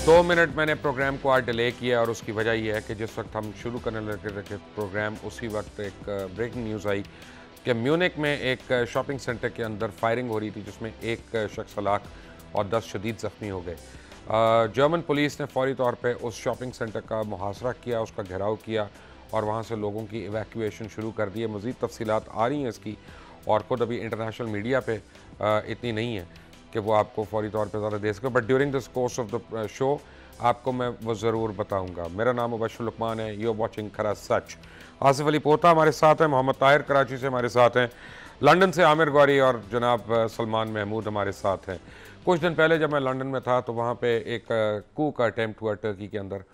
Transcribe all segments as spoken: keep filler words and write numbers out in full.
दो मिनट मैंने प्रोग्राम को आज डिले किया और उसकी वजह यह है कि जिस वक्त हम शुरू करने लगे थे प्रोग्राम उसी वक्त एक ब्रेकिंग न्यूज़ आई कि म्यूनिक में एक शॉपिंग सेंटर के अंदर फायरिंग हो रही थी जिसमें एक शख्स हलाक और दस शदीद ज़ख्मी हो गए। जर्मन पुलिस ने फौरी तौर पे उस शॉपिंग सेंटर का मुहासरा किया, उसका घेराव किया और वहाँ से लोगों की इवैक्यूएशन शुरू कर दी है। मज़ीद तफसीलात आ रही हैं इसकी और ख़ुद अभी इंटरनेशनल मीडिया पे इतनी नहीं है कि वो आपको फौरी तौर पे ज़्यादा दे सके, but during this course of the show आपको मैं वो ज़रूर बताऊंगा। मेरा नाम मुबशिर लुकमान है, यू आर वाचिंग खरा सच। आसिफ अली पोता हमारे साथ हैं, मोहम्मद ताहिर कराची से हमारे साथ हैं, लंदन से आमिर गौरी और जनाब सलमान महमूद हमारे साथ हैं। कुछ दिन पहले जब मैं लंदन में था तो वहाँ पे एक कू का अटैम्प्ट हुआ टर्की के अंदर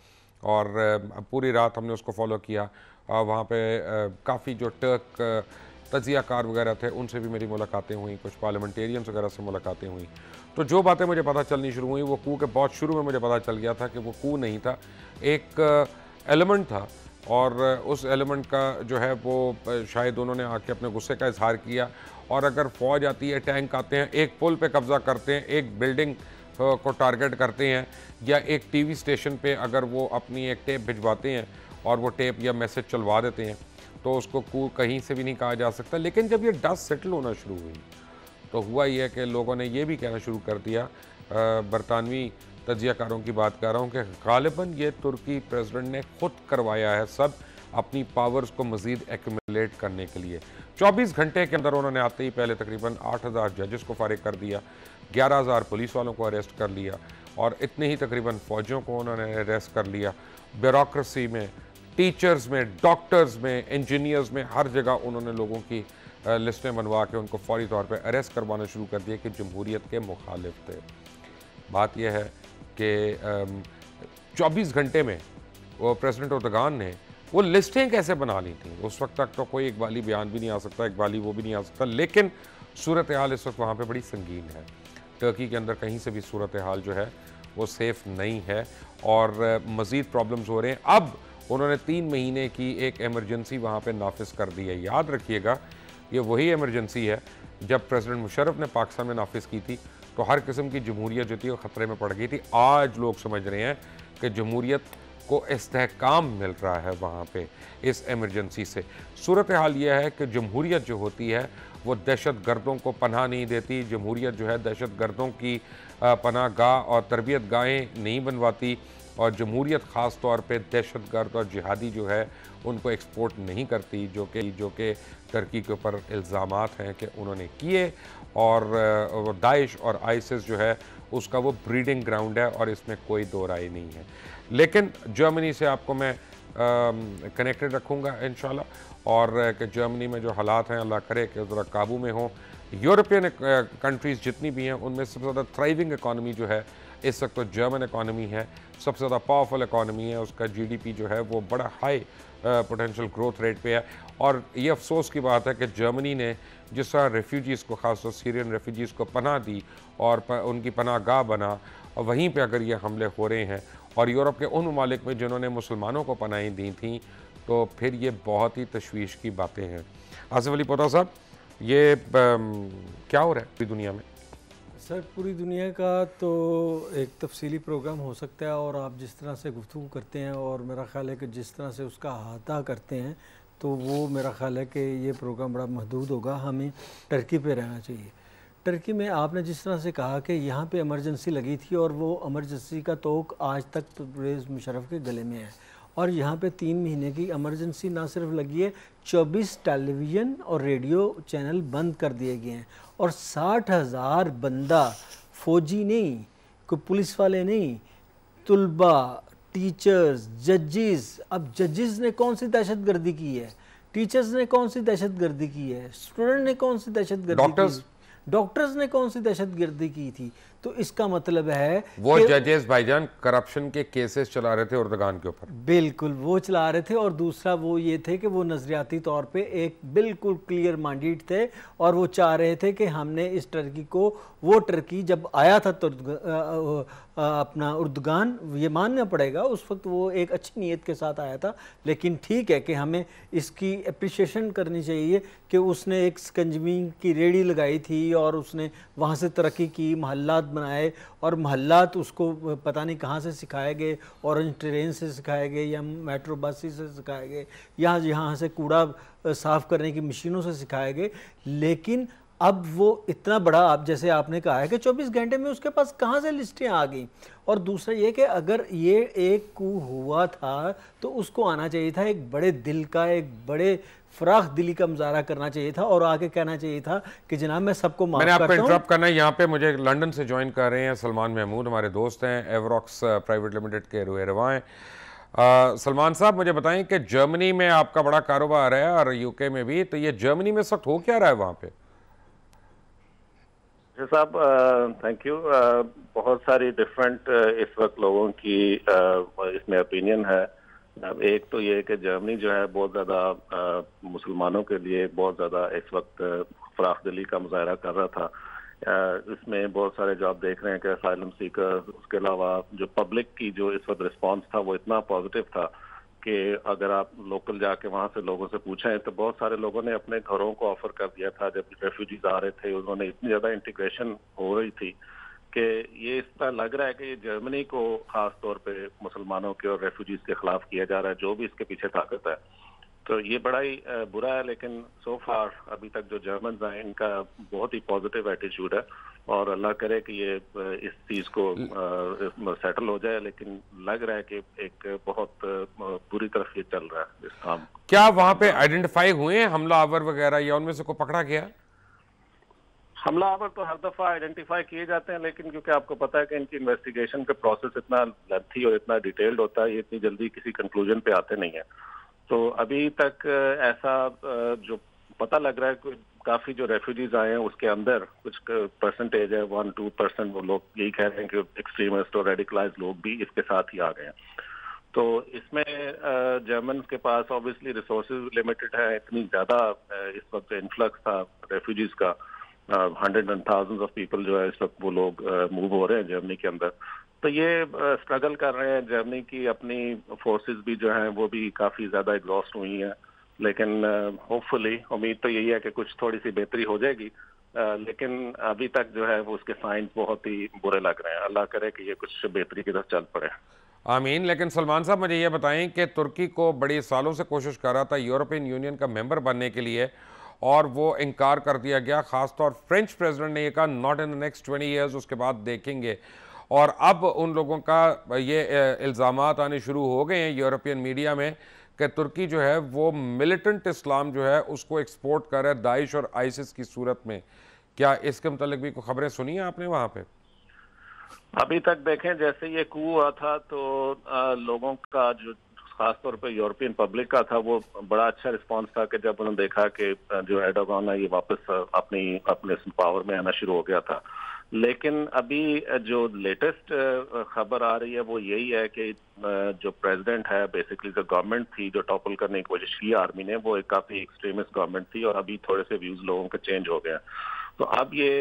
और पूरी रात हमने उसको फॉलो किया। वहाँ पे काफ़ी जो टर्क तजिया कार वगैरह थे उनसे भी मेरी मुलाकातें हुई, कुछ पार्लियामेंटेरियंस वगैरह से मुलाकातें हुई। तो जो बातें मुझे पता चलनी शुरू हुई वो कू के बहुत शुरू में मुझे पता चल गया था कि वो कू नहीं था, एक एलिमेंट था और उस एलिमेंट का जो है वो शायद उन्होंने आके अपने गुस्से का इजहार किया और अगर फ़ौज आती है, टैंक आते हैं, एक पुल पे कब्ज़ा करते हैं, एक बिल्डिंग को टारगेट करते हैं या एक टीवी स्टेशन पे अगर वो अपनी एक टेप भिजवाते हैं और वो टेप या मैसेज चलवा देते हैं तो उसको कू कहीं से भी नहीं कहा जा सकता। लेकिन जब ये डस्ट सेटल होना शुरू हुई तो हुआ ये कि लोगों ने ये भी कहना शुरू कर दिया, बरतानवी तजियाकारों की बात कर रहा हूँ, कि गालिबन ये तुर्की प्रेसिडेंट ने खुद करवाया है सब अपनी पावर्स को मज़ीद एक्यूमुलेट करने के लिए। चौबीस घंटे के अंदर उन्होंने आते ही पहले तकरीबन आठ हज़ार जजेस को फारिग कर दिया, ग्यारह हज़ार पुलिस वालों को अरेस्ट कर लिया और इतने ही तकरीबन फ़ौजियों को उन्होंने अरेस्ट कर लिया। ब्यूरोक्रेसी में, टीचर्स में, डॉक्टर्स में, इंजीनियर्स में, हर जगह उन्होंने लोगों की लिस्टें बनवा के उनको फौरी तौर पे अरेस्ट करवाना शुरू कर दिया कि जमहूरियत के मुखालिफ थे। बात यह है कि चौबीस घंटे में वो प्रेसिडेंट उर्दगान ने वो लिस्टें कैसे बना ली थी। उस वक्त तक तो कोई इकबाली बयान भी नहीं आ सकता, इकबाली वो भी नहीं आ सकता, लेकिन सूरत हाल इस वक्त वहाँ पर बड़ी संगीन है। टर्की के अंदर कहीं से भी सूरत हाल जो है वो सेफ़ नहीं है और मज़ीद प्रॉब्लम्स हो रहे हैं। अब उन्होंने तीन महीने की एक एमरजेंसी वहाँ पे नाफिज कर दी है। याद रखिएगा ये वही एमरजेंसी है जब प्रेसिडेंट मुशर्रफ ने पाकिस्तान में नाफिज की थी तो हर किस्म की जमहूरियत जो थी वो ख़तरे में पड़ गई थी। आज लोग समझ रहे हैं कि जमहूरियत को इस्तेहकाम मिल रहा है वहाँ पे इस एमरजेंसी से। सूरत हाल यह है कि जमहूरियत जो होती है वो दहशत गर्दों को पनाह नहीं देती, जमहूरियत जो है दहशत गर्दों की पनाह गाह और तरबियत गाहें नहीं बनवाती और जमहूरियत ख़ास तौर पे दहशत गर्द और जिहादी जो है उनको एक्सपोर्ट नहीं करती, जो कि जो कि टर्की के ऊपर इल्ज़ामात हैं कि उन्होंने किए और दाइश और आईसिस जो है उसका वो ब्रीडिंग ग्राउंड है और इसमें कोई दो राय नहीं है। लेकिन जर्मनी से आपको मैं कनेक्टेड रखूँगा इंशाल्लाह और कि जर्मनी में जो हालात हैं अल्लाह करे कि ज़रा काबू में हों। यूरोपियन कंट्रीज़ जितनी भी हैं उनमें सबसे ज़्यादा थ्राइविंग इकॉनमी जो है इस वक्त तो जर्मन इकॉनमी है, सबसे ज़्यादा पावरफुल इकॉनमी है, उसका जीडीपी जो है वो बड़ा हाई पोटेंशियल ग्रोथ रेट पे है। और ये अफसोस की बात है कि जर्मनी ने जिस तरह रेफ्यूजीज़ को, ख़ासतौर सीरियन रेफ्यूजीज़ को पनाह दी और प, उनकी पनाह गाह बना और वहीं पे अगर ये हमले हो रहे हैं और यूरोप के उन ममालिक में जिन्होंने मुसलमानों को पनाहें दी थी तो फिर ये बहुत ही तशवीश की बातें हैं। आसिफ अली पोता साहब, ये क्या हो रहा है पूरी दुनिया में? सर पूरी दुनिया का तो एक तफसीली प्रोग्राम हो सकता है और आप जिस तरह से गुफ्तगू करते हैं और मेरा ख़्याल है कि जिस तरह से उसका अहाता करते हैं तो वो मेरा ख़्याल है कि ये प्रोग्राम बड़ा महदूद होगा। हमें टर्की पे रहना चाहिए। टर्की में आपने जिस तरह से कहा कि यहाँ पे इमरजेंसी लगी थी और वो इमरजेंसी का तोक आज तक परवेज़ मुशर्रफ के गले में है और यहाँ पे तीन महीने की इमरजेंसी ना सिर्फ लगी है, चौबीस टेलीविज़न और रेडियो चैनल बंद कर दिए गए हैं और साठ हज़ार बंदा, फ़ौजी नहीं, कोई पुलिस वाले नहीं, तुलबा, टीचर्स, जजेस। अब जजेस ने कौन सी दहशत गर्दी की है, टीचर्स ने कौन सी दहशत गर्दी की है, स्टूडेंट ने कौन सी दहशत गर्दी की, डॉक्टर्स ने कौन सी दहशत गर्दी की थी। तो इसका मतलब है वो जजेस भाईजान करप्शन के केसेस चला रहे थे उर्दगान के ऊपर, बिल्कुल वो चला रहे थे और दूसरा वो ये थे कि वो नजरियाती तौर पे एक बिल्कुल क्लियर माइंडेड थे और वो चाह रहे थे कि हमने इस टर्की को, वो टर्की जब आया था तो अपना उर्दगान, ये मानना पड़ेगा उस वक्त वो एक अच्छी नीयत के साथ आया था, लेकिन ठीक है कि हमें इसकी अप्रिशिएशन करनी चाहिए कि उसने एक स्कंजमी की रेडी लगाई थी और उसने वहाँ से तरक्की की, महल्लात बनाए और महल्लात उसको पता नहीं कहाँ से सिखाए गए, ऑरेंज ट्रेन से सिखाए गए या मेट्रो बस से सिखाए गए या यहाँ से कूड़ा साफ़ करने की मशीनों से सिखाए गए, लेकिन अब वो इतना बड़ा, आप जैसे आपने कहा है कि चौबीस घंटे में उसके पास कहाँ से लिस्टें आ गई। और दूसरा ये कि अगर ये एक कू हुआ था तो उसको आना चाहिए था एक बड़े दिल का, एक बड़े फराख दिली का मुजाहरा करना चाहिए था और आगे कहना चाहिए था कि जनाब मैं सबको माफ करता हूं। मैंने आपको इंटरप्ट करना है, यहाँ पे मुझे लंदन से ज्वाइन कर रहे हैं सलमान महमूद, हमारे दोस्त हैं, एवरॉक्स प्राइवेट लिमिटेड के रुए रवा हैं। सलमान साहब मुझे बताएं कि जर्मनी में आपका बड़ा कारोबार है और यूके में भी, तो ये जर्मनी में सख्त हो क्या रहा है वहाँ पे? साहब थैंक यू। बहुत सारी डिफरेंट इस वक्त लोगों की uh, इसमें ओपिनियन है। अब एक तो ये कि जर्मनी जो है बहुत ज़्यादा मुसलमानों के लिए बहुत ज़्यादा इस वक्त फराख दिली का मुजाहरा कर रहा था। uh, इसमें बहुत सारे जो आप देख रहे हैं कि असाइलम सीकर, उसके अलावा जो पब्लिक की जो इस वक्त रिस्पॉन्स था वो इतना पॉजिटिव था कि अगर आप लोकल जाके वहाँ से लोगों से पूछें तो बहुत सारे लोगों ने अपने घरों को ऑफर कर दिया था। जब रेफ्यूजीज आ रहे थे उन्होंने इतनी ज़्यादा इंटीग्रेशन हो रही थी कि ये इस तरह लग रहा है कि ये जर्मनी को खास तौर पे मुसलमानों के और रेफ्यूजीज के खिलाफ किया जा रहा है, जो भी इसके पीछे ताकत है। तो ये बड़ा ही बुरा है, लेकिन सो फार अभी तक जो जर्मन हैं इनका बहुत ही पॉजिटिव एटीट्यूड है और अल्लाह करे कि ये इस चीज को सेटल हो जाए, लेकिन लग रहा है कि एक बहुत बुरी तरफ ये चल रहा है इस काम। क्या वहाँ पे आइडेंटिफाई हुए हैं हमलावर वगैरह या उनमें से कोई पकड़ा गया? हमलावर तो हर दफा आइडेंटिफाई किए जाते हैं, लेकिन क्योंकि आपको पता है कि इनकी इन्वेस्टिगेशन का प्रोसेस इतना लेंथी और इतना डिटेल्ड होता है, ये इतनी जल्दी किसी कंक्लूजन पे आते नहीं है। तो अभी तक ऐसा जो पता लग रहा है कि काफी जो रेफ्यूजीज आए हैं उसके अंदर कुछ परसेंटेज है, वन टू परसेंट वो लोग यही कह रहे हैं कि एक्सट्रीमिस्ट और रेडिकलाइज लोग भी इसके साथ ही आ गए हैं। तो इसमें जर्मन के पास ऑब्वियसली रिसोर्सेज लिमिटेड है, इतनी ज्यादा इस वक्त इन्फ्लक्स था रेफ्यूजीज का, hundred and thousands of people जो है इस वक्त वो लोग मूव हो रहे हैं जर्मनी के अंदर। तो ये स्ट्रगल कर रहे हैं। जर्मनी की अपनी फोर्सेस भी जो हैं वो भी काफी ज्यादा एग्जॉस्ट हुई हैं, लेकिन होपफुली uh, उम्मीद तो यही है कि कुछ थोड़ी सी बेहतरी हो जाएगी, uh, लेकिन अभी तक जो है वो उसके साइंस बहुत ही बुरे लग रहे हैं। अल्लाह करे कि ये कुछ बेहतरी की तरफ चल पड़े। आमीन। लेकिन सलमान साहब मुझे ये बताएं कि तुर्की को बड़ी सालों से कोशिश कर रहा था यूरोपियन यूनियन का मेंबर बनने के लिए और वो इनकार कर दिया गया। खासतौर फ्रेंच प्रेसिडेंट ने यह कहा not in the next twenty years, उसके बाद देखेंगे। और अब उन लोगों का ये इल्ज़ामात आने शुरू हो गए हैं यूरोपियन मीडिया में कि तुर्की जो है वो मिलिटेंट इस्लाम जो है उसको एक्सपोर्ट कर रहा है दाइश और आईसिस की सूरत में। क्या इसके मुतालिक भी कोई खबरें सुनी हैं आपने वहाँ पे? अभी तक देखें जैसे ये कू हुआ था तो आ, लोगों का जो खासतौर पे यूरोपियन पब्लिक का था वो बड़ा अच्छा रिस्पांस था कि जब उन्होंने देखा कि जो एर्डोगान है ये वापस अपनी अपने पावर में आना शुरू हो गया था। लेकिन अभी जो लेटेस्ट खबर आ रही है वो यही है कि जो प्रेसिडेंट है, बेसिकली जो गवर्नमेंट थी जो टॉपल करने की कोशिश की आर्मी ने, वो एक काफी एक्सट्रीमिस्ट गवर्नमेंट थी और अभी थोड़े से व्यूज लोगों के चेंज हो गए हैं। तो अब ये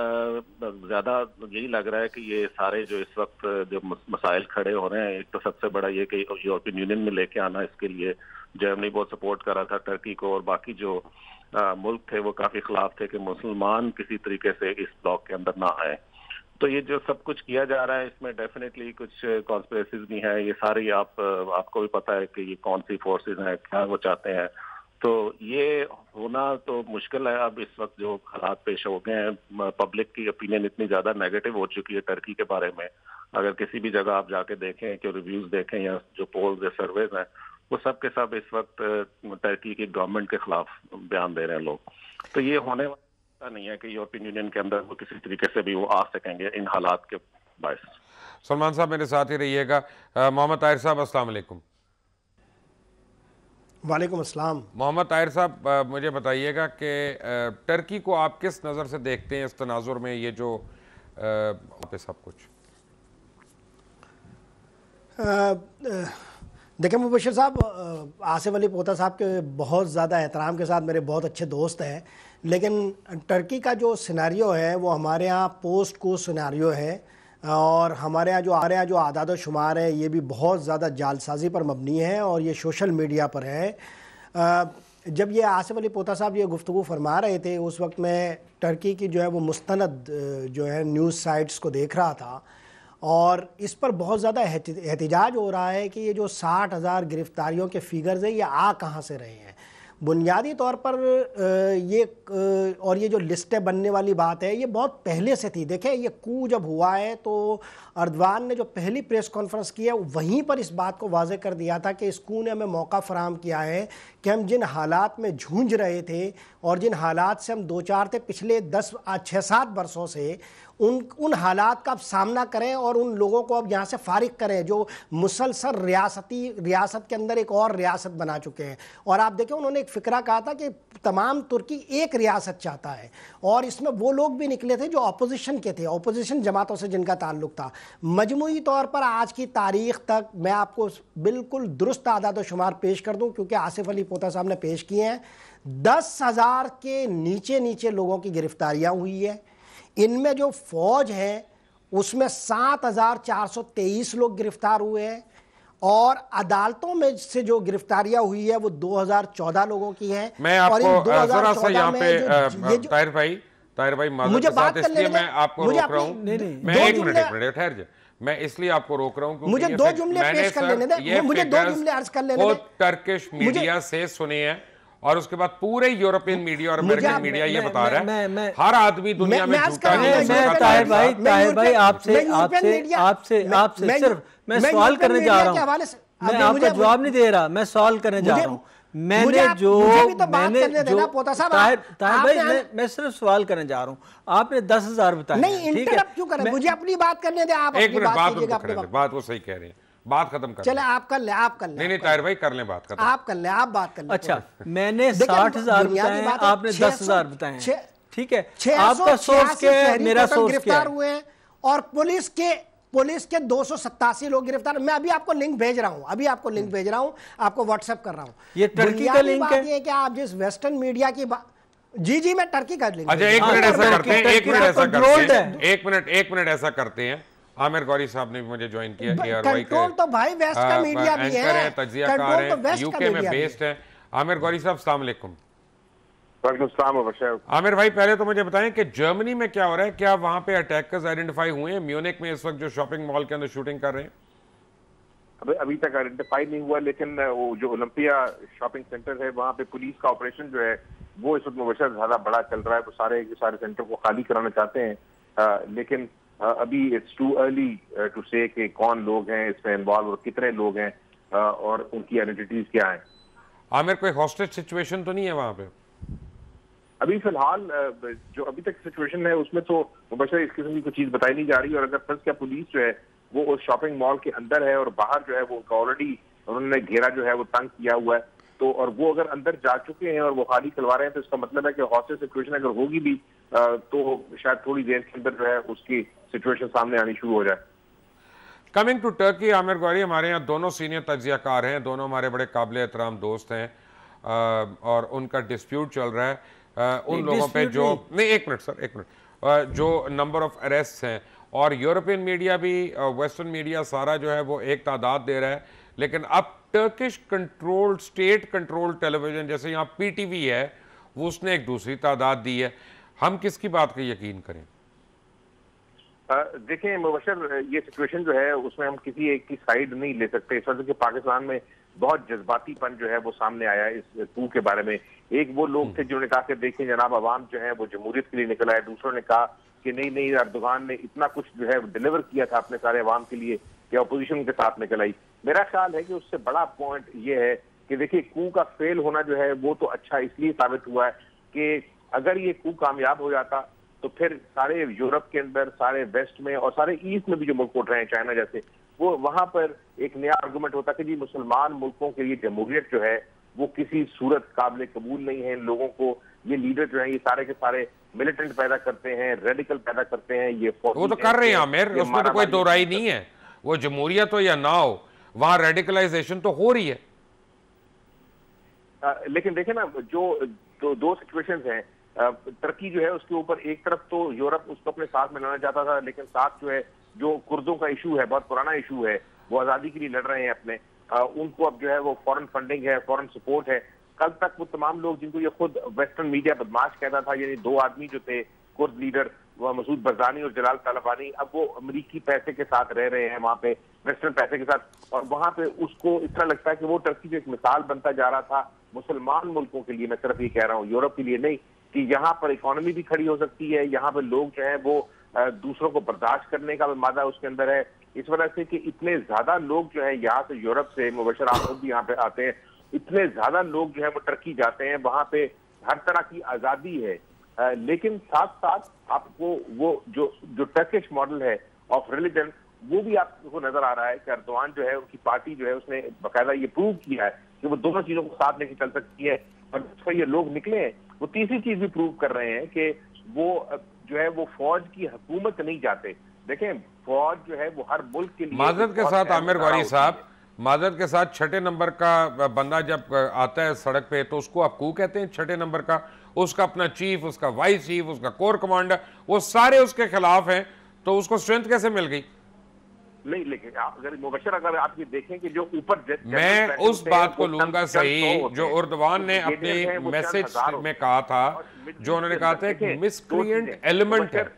ज्यादा यही लग रहा है कि ये सारे जो इस वक्त जो मसाइल खड़े हो रहे हैं, एक तो सबसे बड़ा ये कि यूरोपियन यूनियन में लेके आना, इसके लिए जर्मनी बहुत सपोर्ट कर रहा था टर्की को, और बाकी जो आ, मुल्क थे वो काफी खिलाफ थे कि मुसलमान किसी तरीके से इस ब्लॉक के अंदर ना आए। तो ये जो सब कुछ किया जा रहा है इसमें डेफिनेटली कुछ कॉन्स्पिरेसीज भी है। ये सारी आप आपको भी पता है कि ये कौन सी फोर्सेज हैं, क्या वो चाहते हैं। तो ये होना तो मुश्किल है। अब इस वक्त जो हालात पेश हो गए हैं, पब्लिक की ओपिनियन इतनी ज्यादा नेगेटिव हो चुकी है टर्की के बारे में। अगर किसी भी जगह आप जाके देखें कि रिव्यूज देखें या जो पोल्स या सर्वेज हैं, वो सब के सब इस वक्त टर्की की गवर्नमेंट के खिलाफ बयान दे रहे हैं लोग। तो ये होने वाला नहीं है कि यूरोपियन यूनियन के अंदर वो किसी तरीके से भी वो आ सकेंगे इन हालात के बायस। सलमान साहब मेरे साथ ही रहिएगा। मोहम्मद ताहिर साहब अस्सलाम वालेकुम। वालेकुम अस्सलाम। मोहम्मद ताहिर साहब मुझे बताइएगा कि टर्की को आप किस नज़र से देखते हैं इस तनाजुर में, ये जो पे सब कुछ? देखिए मुबशिर साहब, आसिफ अली पोता साहब के बहुत ज़्यादा एहतराम के साथ मेरे बहुत अच्छे दोस्त हैं, लेकिन टर्की का जो सिनेरियो है वो हमारे यहाँ पोस्ट को सिनेरियो है और हमारे यहाँ जो हमारे यहाँ जो आदाद शुमार है ये भी बहुत ज़्यादा जालसाजी पर मबनी है और ये सोशल मीडिया पर है। जब ये आसिफ अली पोता साहब ये गुफ्तगू फरमा रहे थे, उस वक्त मैं टर्की की जो है वो मुस्तनद जो है न्यूज़ साइट्स को देख रहा था और इस पर बहुत ज़्यादा एहतिजाज हो रहा है कि ये जो साठ हज़ार गिरफ्तारियों के फिगर्स हैं ये आ कहाँ से रहे हैं। बुनियादी तौर पर ये और ये जो लिस्टें बनने वाली बात है ये बहुत पहले से थी। देखें, ये कू जब हुआ है तो अर्दवान ने जो पहली प्रेस कॉन्फ्रेंस की है वहीं पर इस बात को वाज़े कर दिया था कि इस कू ने हमें मौका फराहम किया है कि हम जिन हालात में जूझ रहे थे और जिन हालात से हम दो चार थे पिछले दस छः सात बरसों से, उन उन हालात का अब सामना करें और उन लोगों को अब यहाँ से फारिग करें जो मुसलसल रियासती रियासत के अंदर एक और रियासत बना चुके हैं। और आप देखें, उन्होंने एक फ़िक्रा कहा था कि तमाम तुर्की एक रियासत चाहता है और इसमें वो लोग भी निकले थे जो अपोजिशन के थे, अपोजिशन जमातों से जिनका ताल्लुक था। मजमूई तौर पर आज की तारीख तक मैं आपको बिल्कुल दुरुस्त आदाद व शुमार पेश कर दूँ क्योंकि आसिफ अली पोता साहब ने पेश किए हैं। दस हज़ार के नीचे नीचे लोगों की गिरफ्तारियाँ हुई है। इनमें जो फौज है उसमें सात हजार चार सौ तेईस लोग गिरफ्तार हुए हैं और अदालतों में से जो गिरफ्तारियां हुई है वो दो हज़ार चौदह लोगों की हैं। मैं आपको जरा सा यहाँ पे ताहिर भाई ताहिर भाई मुझे बात करने मैं आपको रोक रहा हूँ। मैं एक मिनट एक मिनट ठहर जाए, मैं इसलिए आपको रोक रहा हूँ मुझे दो जुमले पेश कर लेने दे, मुझे दो जुमले अर्ज कर लेने दे। टर्किश मीडिया से सुने हैं और उसके बाद पूरे यूरोपियन मीडिया और अमेरिकन मीडिया ये बता रहा है हर आदमी दुनिया में झूठा है। मैं ताहिर भाई ताहिर भाई आपसे आपसे आपसे आपसे सिर्फ मैं सवाल करने जा रहा हूँ, मैं आपका जवाब नहीं दे रहा, मैं सवाल करने जा रहा हूँ। मैंने जो मैंने जो ताहिर ताहिर भाई मैं मैं सिर्फ सवाल करने जा रहा हूँ, आपने दस हजार बताया। नहीं, इंटरप्ट क्यों करें, मुझे अपनी बात करने दे। आप एक मिनट बात बात वो सही कह रहे हैं, बात खत्म कर। चले आप कर ले, आप कर ले। नहीं नहीं ताहिर भाई कर ले बात खत्म, आप कर ले, आप बात कर ले। अच्छा, मैंने साठ हजार बताए, आपने दस हजार बताए, ठीक है। आपका सोर्स क्या है, मेरा सोर्स क्या है? हुए हैं और पुलिस के पुलिस के दो सौ सत्तासी लोग गिरफ्तार। मैं अभी आपको लिंक भेज रहा हूं, अभी आपको लिंक भेज रहा हूं, आपको व्हाट्सएप कर रहा हूं। ये टर्की का लिंक है। ये कि आप जिस वेस्टर्न मीडिया की बात, जी जी मैं टर्की का लिंक। अच्छा एक मिनट ऐसा करते हैं, एक मिनट ऐसा करते हैं, एक मिनट एक मिनट ऐसा करते हैं। आमिर गौरी साहब ने भी मुझे ज्वाइन किया, एआरवाई के कंट्रोल तो भाई वेस्ट का मीडिया भी है, तज्जियाकार है, यूके में बेस्ड है। आमिर गौरी साहब अस्सलाम वालेकुम। आमिर भाई पहले तो मुझे बताएं कि जर्मनी में क्या हो रहा है, क्या वहां पे अटैकर्स आइडेंटिफाई हुए हैं? म्यूनिक में इस वक्त जो शॉपिंग मॉल के अंदर शूटिंग कर रहे हैं, अभी अभी तक आइडेंटिफाई नहीं हुआ, लेकिन वो जो ओलंपिया शॉपिंग सेंटर है वहाँ पे पुलिस का ऑपरेशन जो है वो इस वक्त मुबशर ज्यादा बड़ा चल रहा है। वो सारे के सारे सेंटर को खाली कराना चाहते हैं, आ, लेकिन आ, अभी इट्स टू अर्ली टू से कि कौन लोग हैं इसमें इन्वॉल्व और कितने लोग हैं आ, और उनकी आइडेंटिटीज क्या है। आमिर कोई हॉस्टेज सिचुएशन तो नहीं है वहाँ पे? अभी फिलहाल जो अभी तक सिचुएशन है उसमें तो मुबशर इस किस्म की कोई चीज बताई नहीं जा रही। और अगर फर्ज क्या पुलिस जो है वो उस शॉपिंग मॉल के अंदर है और बाहर जो है वो ऑलरेडी उन्होंने घेरा जो है वो तंग किया हुआ है, तो और वो अगर अंदर जा चुके हैं और वो खाली करवा रहे हैं तो इसका मतलब है कि हॉस्टेज सिचुएशन अगर होगी भी तो शायद थोड़ी देर के अंदर जो है उसकी सिचुएशन सामने आनी शुरू हो जाए। Coming to Turkey, Aamir Ghauri हमारे यहाँ दोनों सीनियर तज्जियाकार हैं, दोनों हमारे बड़े काबिल एहतराम दोस्त हैं और उनका डिस्प्यूट चल रहा है उन लोगों पे जो नहीं एक मिनट सर एक मिनट जो नंबर ऑफ अरेस्ट हैं, और यूरोपियन मीडिया भी वेस्टर्न मीडिया सारा जो है वो एक तादाद दे रहा है, लेकिन अब Turkish control state control television जैसे यहाँ पीटीवी है वो उसने एक दूसरी तादाद दी है। हम किसकी बात का यकीन करें? देखें मुबशर, ये सिचुएशन जो है उसमें हम किसी एक की साइड नहीं ले सकते। इस वजह से पाकिस्तान में बहुत जज्बातीपन जो है वो सामने आया इस कू के बारे में। एक वो लोग थे जिन्होंने कहा कि देखें जनाब अवाम जो है वो जमहूरियत के लिए निकला है, दूसरों ने कहा कि नहीं नहीं अर्दोगान ने इतना कुछ जो है डिलीवर किया था अपने सारे अवाम के लिए कि अपोजिशन के साथ निकल आई। मेरा ख्याल है कि उससे बड़ा पॉइंट ये है कि देखिए कू का फेल होना जो है वो तो अच्छा इसलिए साबित हुआ है कि अगर ये कू कामयाब हो जाता तो फिर सारे यूरोप के अंदर, सारे वेस्ट में और सारे ईस्ट में भी जो मुल्क उठ रहे हैं चाइना जैसे, वो वहां पर एक नया आर्गुमेंट होता कि जी मुसलमान मुल्कों के लिए जमहूरियत जो है वो किसी सूरत काबिल कबूल नहीं है। लोगों को ये लीडर जो है ये सारे के सारे मिलिटेंट पैदा करते हैं, रेडिकल पैदा करते हैं, ये वो तो कर रहे हैं आमिर, उसमें तो कोई दो राय नहीं है। वो जमहूरियत हो या ना हो, वहां रेडिकलाइजेशन तो हो रही है। आ, लेकिन देखे ना जो दो, दो सिचुएशंस हैं, टर्की जो है उसके ऊपर एक तरफ तो यूरोप उसको अपने साथ में लाना चाहता था, लेकिन साथ जो है जो कुर्दों का इशू है, बहुत पुराना इशू है, वो आजादी के लिए लड़ रहे हैं अपने, आ, उनको अब जो है वो फॉरेन फंडिंग है, फॉरेन सपोर्ट है। कल तक वो तमाम लोग जिनको ये खुद वेस्टर्न मीडिया बदमाश कहता था, यानी दो आदमी जो थे कुर्द लीडर वो मसूद बरजानी और जलाल तालिबानी, अब वो अमेरिकी पैसे के साथ रह रहे हैं वहाँ पे, वेस्टर्न पैसे के साथ, और वहाँ पे उसको इस तरह लगता है कि वो टर्की जो एक मिसाल बनता जा रहा था मुसलमान मुल्कों के लिए, मैं सिर्फ ये कह रहा हूँ यूरोप के लिए नहीं, कि यहाँ पर इकोनॉमी भी खड़ी हो सकती है, यहाँ पर लोग जो है वो दूसरों को बर्दाश्त करने का मादा उसके अंदर है, इस वजह से कि इतने ज्यादा लोग जो है यहाँ से यूरोप से, मुबशर आप खुद भी यहाँ पे आते हैं, इतने ज्यादा लोग जो है वो टर्की जाते हैं, वहाँ पे हर तरह की आजादी है, आ, लेकिन साथ साथ आपको वो जो जो टर्किश मॉडल है ऑफ रिलीजन वो भी आपको नजर आ रहा है कि अर्दोआन जो है उनकी पार्टी जो है उसने बाकायदा ये प्रूव किया है कि वो दोनों चीजों को साथ लेके चल सकती है, और जिस ये लोग निकले हैं वो तीसरी चीज भी प्रूव कर रहे हैं कि वो जो है वो फौज की हुकूमत नहीं चाहते। देखें फौज जो है वो हर मुल्क के लिए, माजरत के साथ आमिर गौरी साहब, माजरत के साथ छठे नंबर का बंदा जब आता है सड़क पे तो उसको आप कू कहते हैं, छठे नंबर का, उसका अपना चीफ, उसका वाइस चीफ, उसका कोर कमांडर, वो सारे उसके खिलाफ हैं, तो उसको स्ट्रेंथ कैसे मिल गई? नहीं, लेकिन आप अगर मुबशर अगर आप ये देखें कि जो ऊपर, मैं उस बात को लूंगा सही जो उर्दवान ने अपने मैसेज में कहा था, जो उन्होंने कहा था कि मिसक्रिएंट एलिमेंट है।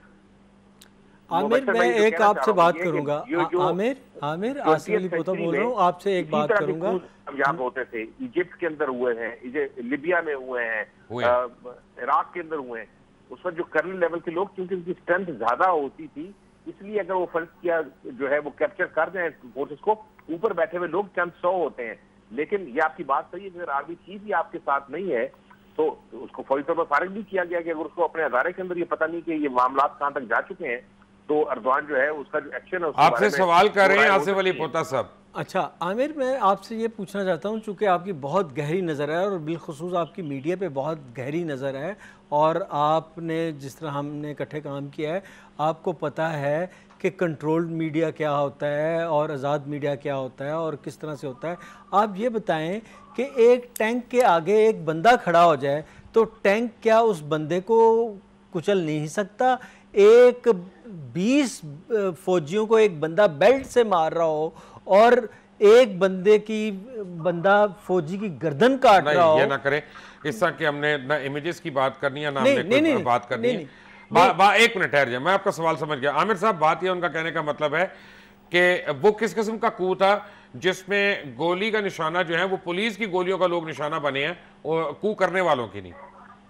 आमिर मैं एक आपसे बात करूंगा, आमिर आमिर आसिफ अली पोता बोल रहा हूँ, आपसे एक बात करूंगा। हम यहाँ होते थे, इजिप्ट के अंदर हुए हैं, लिबिया में हुए हैं, इराक के अंदर हुए हैं, उस पर जो कर्नल लेवल के लोग, क्योंकि उनकी स्ट्रेंथ ज्यादा होती थी, इसलिए अगर वो फर्ज किया जो है वो कैप्चर कर दें फोर्सेस को, ऊपर बैठे हुए लोग चंद सौ होते हैं। लेकिन ये आपकी बात सही है कि अगर आर्मी चीफ ही आपके साथ नहीं है तो उसको फौरी तौर पर फारिग भी किया गया कि अगर उसको अपने अदारे के अंदर ये पता नहीं कि ये मामला कहाँ तक जा चुके हैं, तो अर्दोआन जो है उसका जो एक्शन है आपसे सवाल कर रहे हैं आसिफ अली पोता साहब। अच्छा आमिर, मैं आपसे ये पूछना चाहता हूँ, चूँकि आपकी बहुत गहरी नज़र है और बिलखुसूस आपकी मीडिया पे बहुत गहरी नज़र है, और आपने जिस तरह हमने इकट्ठे काम किया है, आपको पता है कि कंट्रोल्ड मीडिया क्या होता है और आज़ाद मीडिया क्या होता है और किस तरह से होता है। आप ये बताएं कि एक टैंक के आगे एक बंदा खड़ा हो जाए तो टैंक क्या उस बंदे को कुचल नहीं सकता? एक बीस फौजियों को एक बंदा बेल्ट से मार रहा हो और एक बंदे की बंदा फौजी की गर्दन काट रहा हो। ये ना करें, इस तरह के हमने ना इमेजेस की बात करनी है ना नहीं, हमने नहीं, कोई नहीं, बात करनी नहीं, है। नहीं, बा, बा, एक मिनट ठहर जाए, मैं आपका सवाल समझ गया। आमिर साहब बात ये उनका कहने का मतलब है कि वो किस किस्म का कू था जिसमें गोली का निशाना जो है वो पुलिस की गोलियों का लोग निशाना बने हैं और कू करने वालों की नहीं।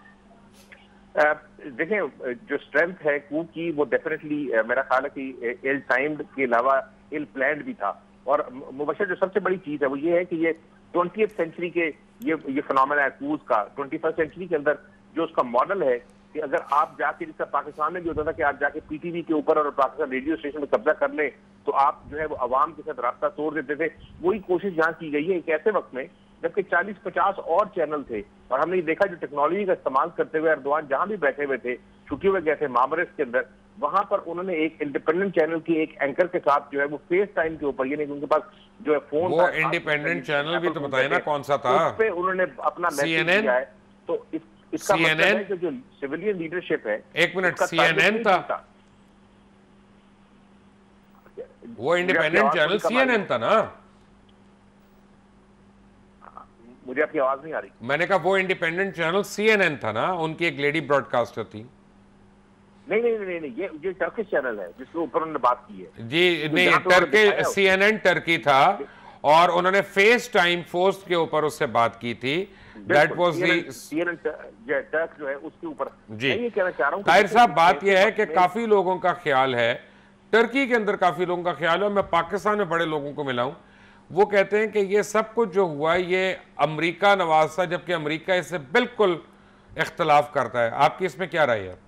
देखें जो स्ट्रेंथ है कू की वो डेफिनेटली मेरा ख्याल है कि इल टाइम्ड के अलावा इल प्लान्ड भी था, और मुबशर जो सबसे बड़ी चीज है वो ये है कि ये ट्वेंटी सेंचुरी के ये ये फिनोमेना है कूज का, ट्वेंटी फर्स्ट सेंचुरी के अंदर जो उसका मॉडल है कि अगर आप जाके, जिसका पाकिस्तान में भी होता था कि आप जाके पीटीवी के ऊपर और पाकिस्तान रेडियो स्टेशन में कब्जा कर लें तो आप जो है वो अवाम के साथ रास्ता तोड़ देते थे, वही कोशिश यहाँ की गई है एक ऐसे वक्त में जबकि चालीस पचास और चैनल थे, और हमने देखा जो टेक्नोलॉजी का इस्तेमाल करते हुए अर्दोआन जहां भी बैठे हुए थे, छुट्टी हुए गए थे मामरेस के अंदर, वहां पर उन्होंने एक इंडिपेंडेंट चैनल की एक एंकर के साथ जो है वो फेस टाइम के ऊपर, यानी उनके पास जो है फोन, वो इंडिपेंडेंट चैनल भी तो बताए ना कौन सा था, उस पे उन्होंने अपना मैसेज दिया है। तो इस, इसका मतलब है कि जो सिविलियन लीडरशिप है, एक मिनट, सीएनएन था वो इंडिपेंडेंट चैनल, सीएनएन था ना? मुझे आपकी आवाज नहीं आ रही। मैंने कहा वो इंडिपेंडेंट चैनल सीएनएन था ना, उनकी एक लेडी ब्रॉडकास्टर थी। नहीं नहीं नहीं नहीं ये ये टर्किश चैनल है जिसके ऊपर उन्होंने बात की है जी। नहीं, टर्की, सीएनएन टर्की था और उन्होंने फेस टाइम पोस्ट के ऊपर उससे बात की थी। That was the CNN Turk जो है उसके ऊपर। जी, ये कहना चाह रहा हूं ताहिर साहब बात यह है कि काफी लोगों का ख्याल है, टर्की के अंदर काफी लोगों का ख्याल है, मैं पाकिस्तान में बड़े लोगों को मिला हूं, वो कहते हैं कि ये सब कुछ जो हुआ ये अमेरिका नवाज था, जबकि अमेरिका इससे बिल्कुल इख्तलाफ करता है। आपकी इसमें क्या राय है?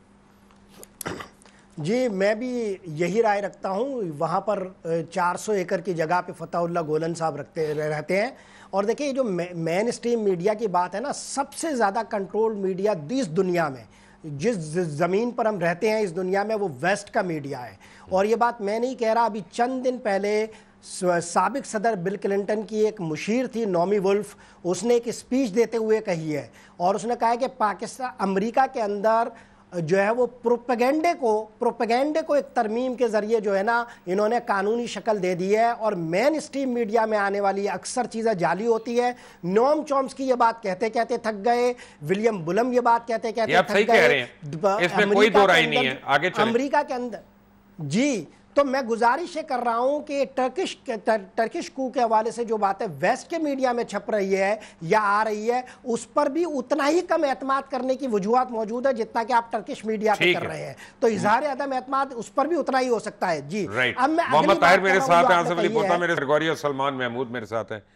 जी मैं भी यही राय रखता हूँ। वहाँ पर चार सौ एकड़ की जगह पे फताहुल्लाह गोलन साहब रखते रहते हैं, और देखिए जो मेन स्ट्रीम मीडिया की बात है ना, सबसे ज़्यादा कंट्रोल मीडिया इस दुनिया में, जिस ज़मीन पर हम रहते हैं इस दुनिया में, वो वेस्ट का मीडिया है। और ये बात मैं नहीं कह रहा, अभी चंद दिन पहले साबिक सदर बिल क्लिंटन की एक मुशीर थी नॉमी वुल्फ, उसने एक स्पीच देते हुए कही है, और उसने कहा है कि पाकिस्तान, अमेरिका के अंदर जो है वो प्रोपेगेंडे को प्रोपेगेंडे को एक तरमीम के ज़रिए जो है ना इन्होंने कानूनी शक्ल दे दी है। और मेन स्ट्रीम मीडिया में आने वाली अक्सर चीज़ें जाली होती है। नोम चॉम्स्की ये बात कहते कहते थक गए, विलियम बुलम ये बात कहते कहते थक गए। इसमें कोई दो राय नहीं है, आगे चलें। अमेरिका के अंदर जी, तो मैं गुजारिश ये कर रहा हूं कि टर्किश टर, टर्किश कू के हवाले से जो बातें वेस्ट के मीडिया में छप रही है या आ रही है, उस पर भी उतना ही कम एतमाद करने की वजूहत मौजूद है जितना कि आप टर्किश मीडिया पे कर रहे हैं। तो इजहार अदम एतमाद उस पर भी उतना ही हो सकता है। जी, अब मैं मोहम्मद ताहिर मेरे साथ हैं, आसिफ अली पोता मेरे, गौरी और सलमान महमूद मेरे साथ हैं।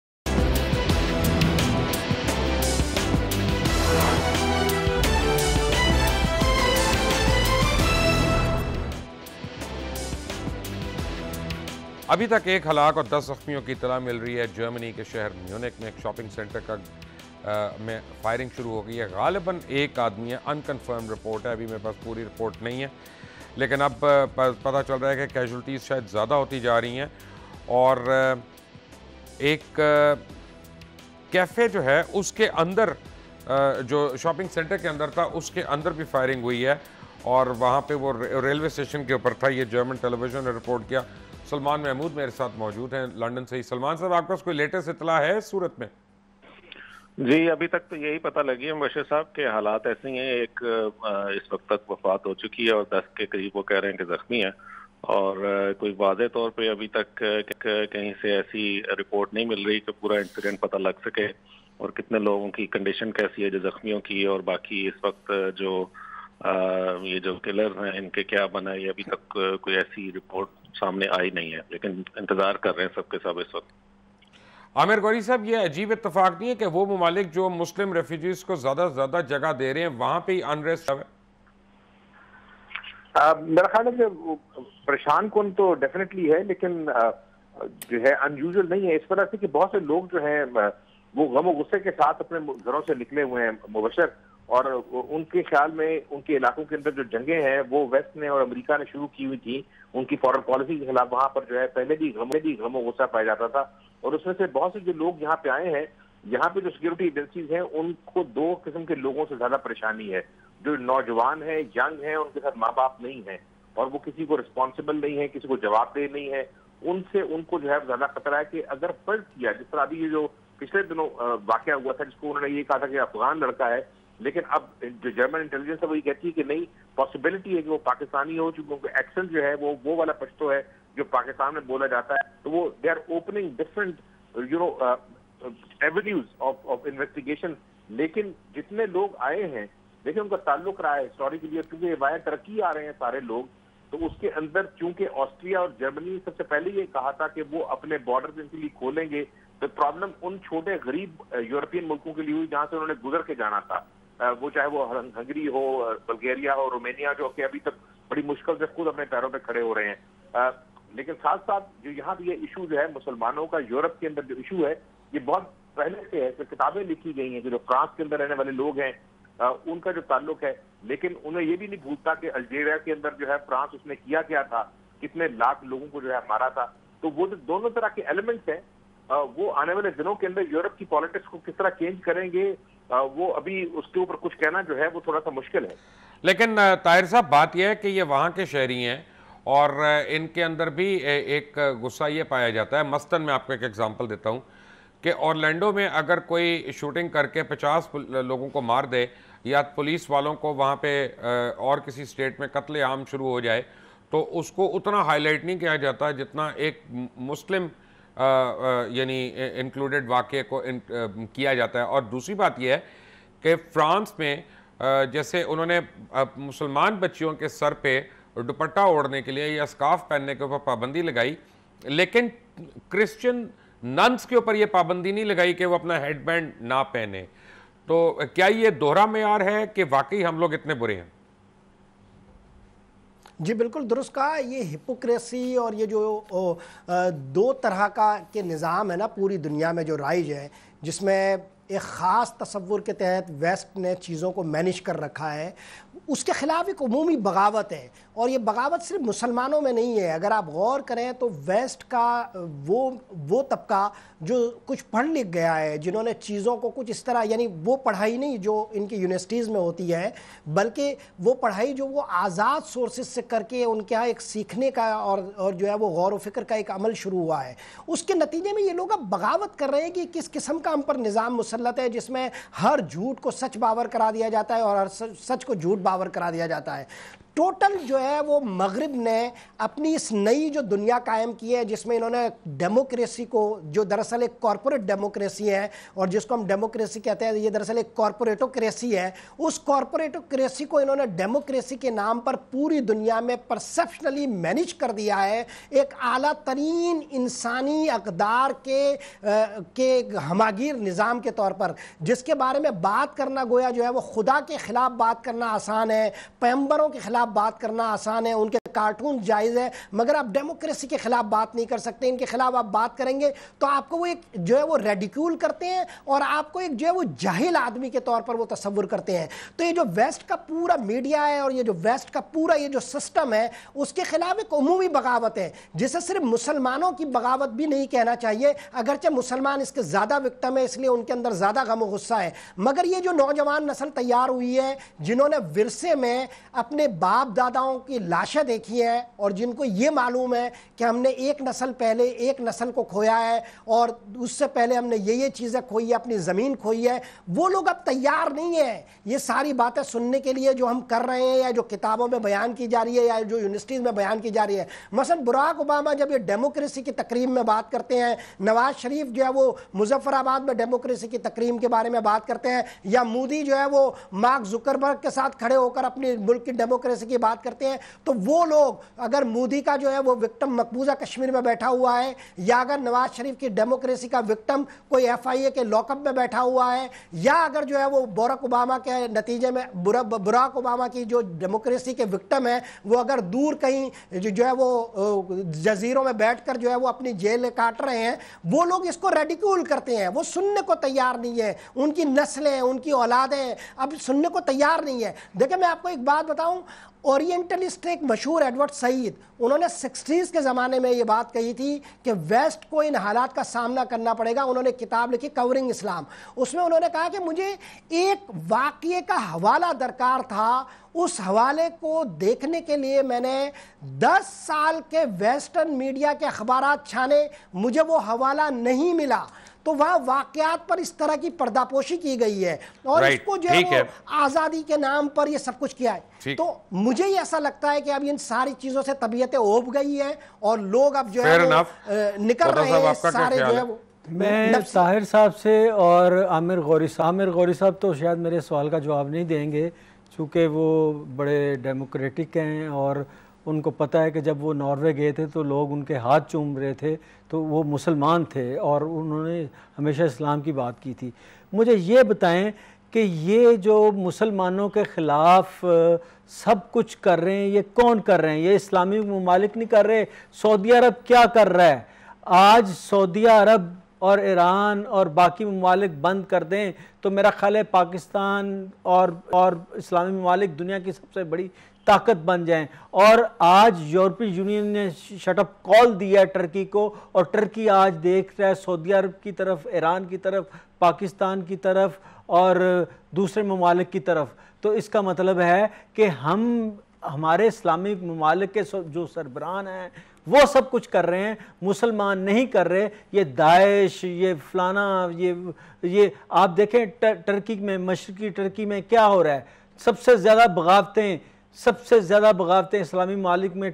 अभी तक एक हलाक और दस जख्मियों की इतला मिल रही है। जर्मनी के शहर म्यूनिक में एक शॉपिंग सेंटर का आ, में फायरिंग शुरू हो गई है। गालिबन एक आदमी है, अनकन्फर्म रिपोर्ट है, अभी मेरे पास पूरी रिपोर्ट नहीं है, लेकिन अब पता चल रहा है कि कैजुअल्टीज़ शायद ज़्यादा होती जा रही हैं। और एक कैफ़े जो है उसके अंदर, जो शॉपिंग सेंटर के अंदर था उसके अंदर भी फायरिंग हुई है और वहाँ पे वो रेलवे स्टेशन के ऊपर था। ये जर्मन टेलीविजन ने रिपोर्ट किया। सलमान महमूद मेरे साथ मौजूद हैं लंदन से ही। सलमान साहब, आपके पास कोई लेटेस्ट इतला है इस सूरत में? जी, अभी तक तो यही पता लगी है मुबशिर साहब के हालात ऐसे ही हैं। एक इस वक्त तक वफात हो चुकी है और दस के करीब वो कह रहे हैं कि जख्मी है। और कोई वाज़े तौर पे अभी तक कहीं से ऐसी रिपोर्ट नहीं मिल रही कि पूरा इंसिडेंट पता लग सके और कितने लोगों की कंडीशन कैसी है जो जख्मियों की, और बाकी इस वक्त जो आ, ये जो किलर हैं इनके क्या बना है, ये अभी तक कोई ऐसी रिपोर्ट सामने आई नहीं है, लेकिन इंतजार कर रहे हैं सबके सब इस वक्त। आमिर गौरी साहब, ये अजीब इत्तेफाक नहीं है कि वो ममालिक जो मुस्लिम रेफ्यूजीज को ज्यादा से ज्यादा जगह दे रहे हैं वहां पे ही अनरेस्ट है? मेरा ख्याल है कि परेशान कौन तो डेफिनेटली है, लेकिन आ, जो है अनयूजुअल नहीं है इस वजह से कि बहुत से लोग जो है वो गम गुस्से के साथ अपने घरों से निकले हुए हैं मुबशर, और उनके ख्याल में उनके इलाकों के अंदर जो जंगें हैं वो वेस्ट ने और अमेरिका ने शुरू की हुई थी उनकी फॉरेन पॉलिसी के खिलाफ। वहां पर जो है पहले भी गम भी गम गुस्सा पाया जाता था, और उसमें से बहुत से जो लोग यहाँ पे आए हैं, यहाँ पे जो सिक्योरिटी एजेंसीज हैं उनको दो किस्म के लोगों से ज्यादा परेशानी है। जो नौजवान है, यंग है, उनके साथ माँ बाप नहीं है और वो किसी को रिस्पॉन्सिबल नहीं है, किसी को जवाबदेह नहीं है, उनसे उनको जो है ज्यादा खतरा है कि अगर फर्ज किया, जिस तरह अभी ये जो पिछले दिनों वाकया हुआ था जिसको उन्होंने ये कहा था कि अफगान लड़का है, लेकिन अब जो जर्मन इंटेलिजेंस है वही कहती है कि नहीं, पॉसिबिलिटी है कि वो पाकिस्तानी हो, चूंकि उनका एक्सेंट जो है वो वो वाला पश्तो है जो पाकिस्तान में बोला जाता है। तो वो they are opening different you know avenues of of investigation. लेकिन जितने लोग आए हैं, देखिए उनका ताल्लुक रहा है हिस्टोरिकली, क्योंकि वाया तरक्की आ रहे हैं सारे लोग, तो उसके अंदर चूंकि ऑस्ट्रिया और जर्मनी सबसे पहले ये कहा था कि वो अपने बॉर्डर इनके लिए खोलेंगे, तो प्रॉब्लम उन छोटे गरीब यूरोपियन मुल्कों के लिए हुई जहां से उन्होंने गुजर के जाना था, वो चाहे वो हंगरी हो, बल्गेरिया हो, रोमेनिया, जो कि अभी तक बड़ी मुश्किल से खुद अपने पैरों पे खड़े हो रहे हैं। लेकिन साथ साथ जो यहाँ पे ये इशू जो है मुसलमानों का, यूरोप के अंदर जो इशू है, ये बहुत पहले से है। किताबें लिखी गई हैं कि जो फ्रांस के अंदर रहने वाले लोग हैं उनका जो ताल्लुक है, लेकिन उन्हें ये भी नहीं भूलता कि अल्जीरिया के अंदर जो है फ्रांस उसने किया क्या था, कितने लाख लोगों को जो है मारा था। तो वो जो दोनों तरह के एलिमेंट्स हैं वो आने वाले दिनों के अंदर यूरोप की पॉलिटिक्स को किस तरह चेंज करेंगे, वो अभी उसके ऊपर कुछ कहना जो है वो थोड़ा सा मुश्किल है। लेकिन ताहिर साहब, बात यह है कि ये वहाँ के शहरी हैं और इनके अंदर भी एक गुस्सा ये पाया जाता है। मसलन मैं आपको एक एग्जांपल देता हूँ कि ऑरलैंडो में अगर कोई शूटिंग करके पचास लोगों को मार दे या पुलिस वालों को वहाँ पे और किसी स्टेट में कत्ले आम शुरू हो जाए, तो उसको उतना हाईलाइट नहीं किया जाता जितना एक मुस्लिम यानी इंक्लूडेड वाक़े को इन, आ, किया जाता है। और दूसरी बात यह है कि फ्रांस में आ, जैसे उन्होंने मुसलमान बच्चियों के सर पे दुपट्टा ओढ़ने के लिए या स्कार्फ पहनने के ऊपर पाबंदी लगाई, लेकिन क्रिश्चियन नन्स के ऊपर यह पाबंदी नहीं लगाई कि वो अपना हेडबैंड ना पहने। तो क्या ये दोहरा मेयार है कि वाकई हम लोग इतने बुरे हैं? जी बिल्कुल दुरुस्त कहा। ये हिपोक्रेसी और ये जो ओ, दो तरह का के निज़ाम है ना पूरी दुनिया में जो राइज है, जिसमें एक ख़ास तसव्वुर के तहत वेस्ट ने चीज़ों को मैनेज कर रखा है, उसके खिलाफ एक उमूमी बगावत है। और ये बगावत सिर्फ मुसलमानों में नहीं है, अगर आप गौर करें तो वेस्ट का वो वो तबका जो कुछ पढ़ लिख गया है, जिन्होंने चीज़ों को कुछ इस तरह, यानी वो पढ़ाई नहीं जो इनकी यूनिवर्सिटीज़ में होती है, बल्कि वो पढ़ाई जो वो आज़ाद सोर्सेज से करके उनके यहाँ एक सीखने का और और जो है वो गौर व फिक्र का एक अमल शुरू हुआ है। उसके नतीजे में ये लोग अब बगावत कर रहे हैं कि किस किस्म का हम पर निज़ाम मुसल्लत है, जिसमें हर झूठ को सच बावर करा दिया जाता है और हर सच को झूठ बावर करा दिया जाता है। टोटल जो है वो मगरिब ने अपनी इस नई जो दुनिया कायम की है, जिसमें इन्होंने डेमोक्रेसी को, जो दरअसल एक कॉरपोरेट डेमोक्रेसी है और जिसको हम डेमोक्रेसी कहते हैं, ये दरअसल एक कॉरपोरेटोक्रेसी है, उस कॉरपोरेटोक्रेसी को इन्होंने डेमोक्रेसी के नाम पर पूरी दुनिया में परसेप्शनली मैनेज कर दिया है, एक आला तरीन इंसानी अक़दार के आ, के हमागीर निज़ाम के तौर पर, जिसके बारे में बात करना गोया जो है वो खुदा के ख़िलाफ़ बात करना आसान है, पैगंबरों के खिलाफ बात करना आसान है, उनके कार्टून जायज़ है, मगर आप डेमोक्रेसी के खिलाफ बात नहीं कर सकते। इनके खिलाफ आप बात करेंगे तो आपको वो एक जो है वो रेडिक्यूल करते हैं और आपको एक जो है वो जाहिल आदमी के तौर पर वो तस्वुर करते हैं। तो ये जो वेस्ट का पूरा मीडिया है और ये जो वेस्ट का पूरा ये जो सिस्टम है, उसके खिलाफ एक उमूमी बगावत है, जिसे सिर्फ मुसलमानों की बगावत भी नहीं कहना चाहिए, अगरचे मुसलमान इसके ज़्यादा विक्टिम है, इसलिए उनके अंदर ज़्यादा गम और गुस्सा है। मगर ये जो नौजवान नस्ल तैयार हुई है, जिन्होंने विरसे में अपने बाप दादाओं की लाशें देखी है और जिनको ये मालूम है कि हमने एक नस्ल पहले एक नस्ल को खोया है और उससे पहले हमने ये ये चीज़ें खोई है, अपनी ज़मीन खोई है, वो लोग अब तैयार नहीं है ये सारी बातें सुनने के लिए जो हम कर रहे हैं या जो किताबों में बयान की जा रही है या जो यूनिवर्सिटीज़ में बयान की जा रही है। मसलन बराक ओबामा जब ये डेमोक्रेसी की तकरीब में बात करते हैं, नवाज शरीफ जो है वो मुजफ्फराबाद में डेमोक्रेसी की तकरीब के बारे में बात करते हैं, या मोदी जो है वो मार्क जुकरबर्ग के साथ खड़े होकर अपने मुल्क की डेमोक्रेसी की बात करते हैं, तो वो लोग अगर मोदी का जो है वो विक्टिम मकबूजा कश्मीर में बैठा हुआ है, या अगर नवाज शरीफ की डेमोक्रेसी का विक्टिम कोई एफ आई ए के लॉकअप में बैठा हुआ है, या अगर जो है वो बराक ओबामा के नतीजे में बराक ओबामा की जो डेमोक्रेसी के विक्टिम है वो अगर दूर कहीं जो, जो है वो जजीरों में बैठकर जो है वो अपनी जेल काट रहे हैं, वो लोग इसको रेडिक्यूल करते हैं, वो सुनने को तैयार नहीं है, उनकी नस्लें उनकी औलादें अब सुनने को तैयार नहीं है। देखिए मैं आपको एक बात बताऊं, ओरिएंटलिस्ट एक मशहूर एडवर्ड सईद, उन्होंने सिक्सटीज़ के ज़माने में ये बात कही थी कि वेस्ट को इन हालात का सामना करना पड़ेगा। उन्होंने किताब लिखी कवरिंग इस्लाम, उसमें उन्होंने कहा कि मुझे एक वाक़ये का हवाला दरकार था, उस हवाले को देखने के लिए मैंने दस साल के वेस्टर्न मीडिया के अखबारात छाने, मुझे वो हवाला नहीं मिला। तो वहाँ वाक़यात पर इस तरह की पर्दापोशी की गई है और right, इसको जो है आज़ादी के नाम पर ये सब कुछ किया है। तो मुझे ये ऐसा लगता है कि अब इन सारी चीज़ों से तबीयतें उब गई है और लोग अब जो है निकल रहे हैं सारे जो है वो। मैं ताहिर साहब से और आमिर गौरी साहब आमिर गौरी साहब तो शायद मेरे सवाल का जवाब नहीं देंगे, चूँकि वो बड़े डेमोक्रेटिक हैं और उनको पता है कि जब वो नॉर्वे गए थे तो लोग उनके हाथ चूम रहे थे, तो वो मुसलमान थे और उन्होंने हमेशा इस्लाम की बात की थी। मुझे ये बताएं कि ये जो मुसलमानों के ख़िलाफ़ सब कुछ कर रहे हैं, ये कौन कर रहे हैं? ये इस्लामी ममालिक नहीं कर रहे, सऊदी अरब क्या कर रहा है? आज सऊदी अरब और ईरान और बाकी ममालिक बंद कर दें तो मेरा ख्याल है पाकिस्तान और और इस्लामी ममालिक दुनिया की सबसे बड़ी ताकत बन जाएं। और आज यूरोपीय यूनियन ने शटअप कॉल दिया टर्की को और टर्की आज देख रहा है सऊदी अरब की तरफ, ईरान की तरफ, पाकिस्तान की तरफ और दूसरे ममालिक की तरफ। तो इसका मतलब है कि हम हमारे इस्लामी ममालिक के जो सरबरान हैं वो सब कुछ कर रहे हैं, मुसलमान नहीं कर रहे। ये दाइश, ये फलाना, ये ये आप देखें टर्की में, मशरकी टर्की में क्या हो रहा है। सबसे ज़्यादा बगावतें सबसे ज़्यादा बगावतें इस्लामी मालिक में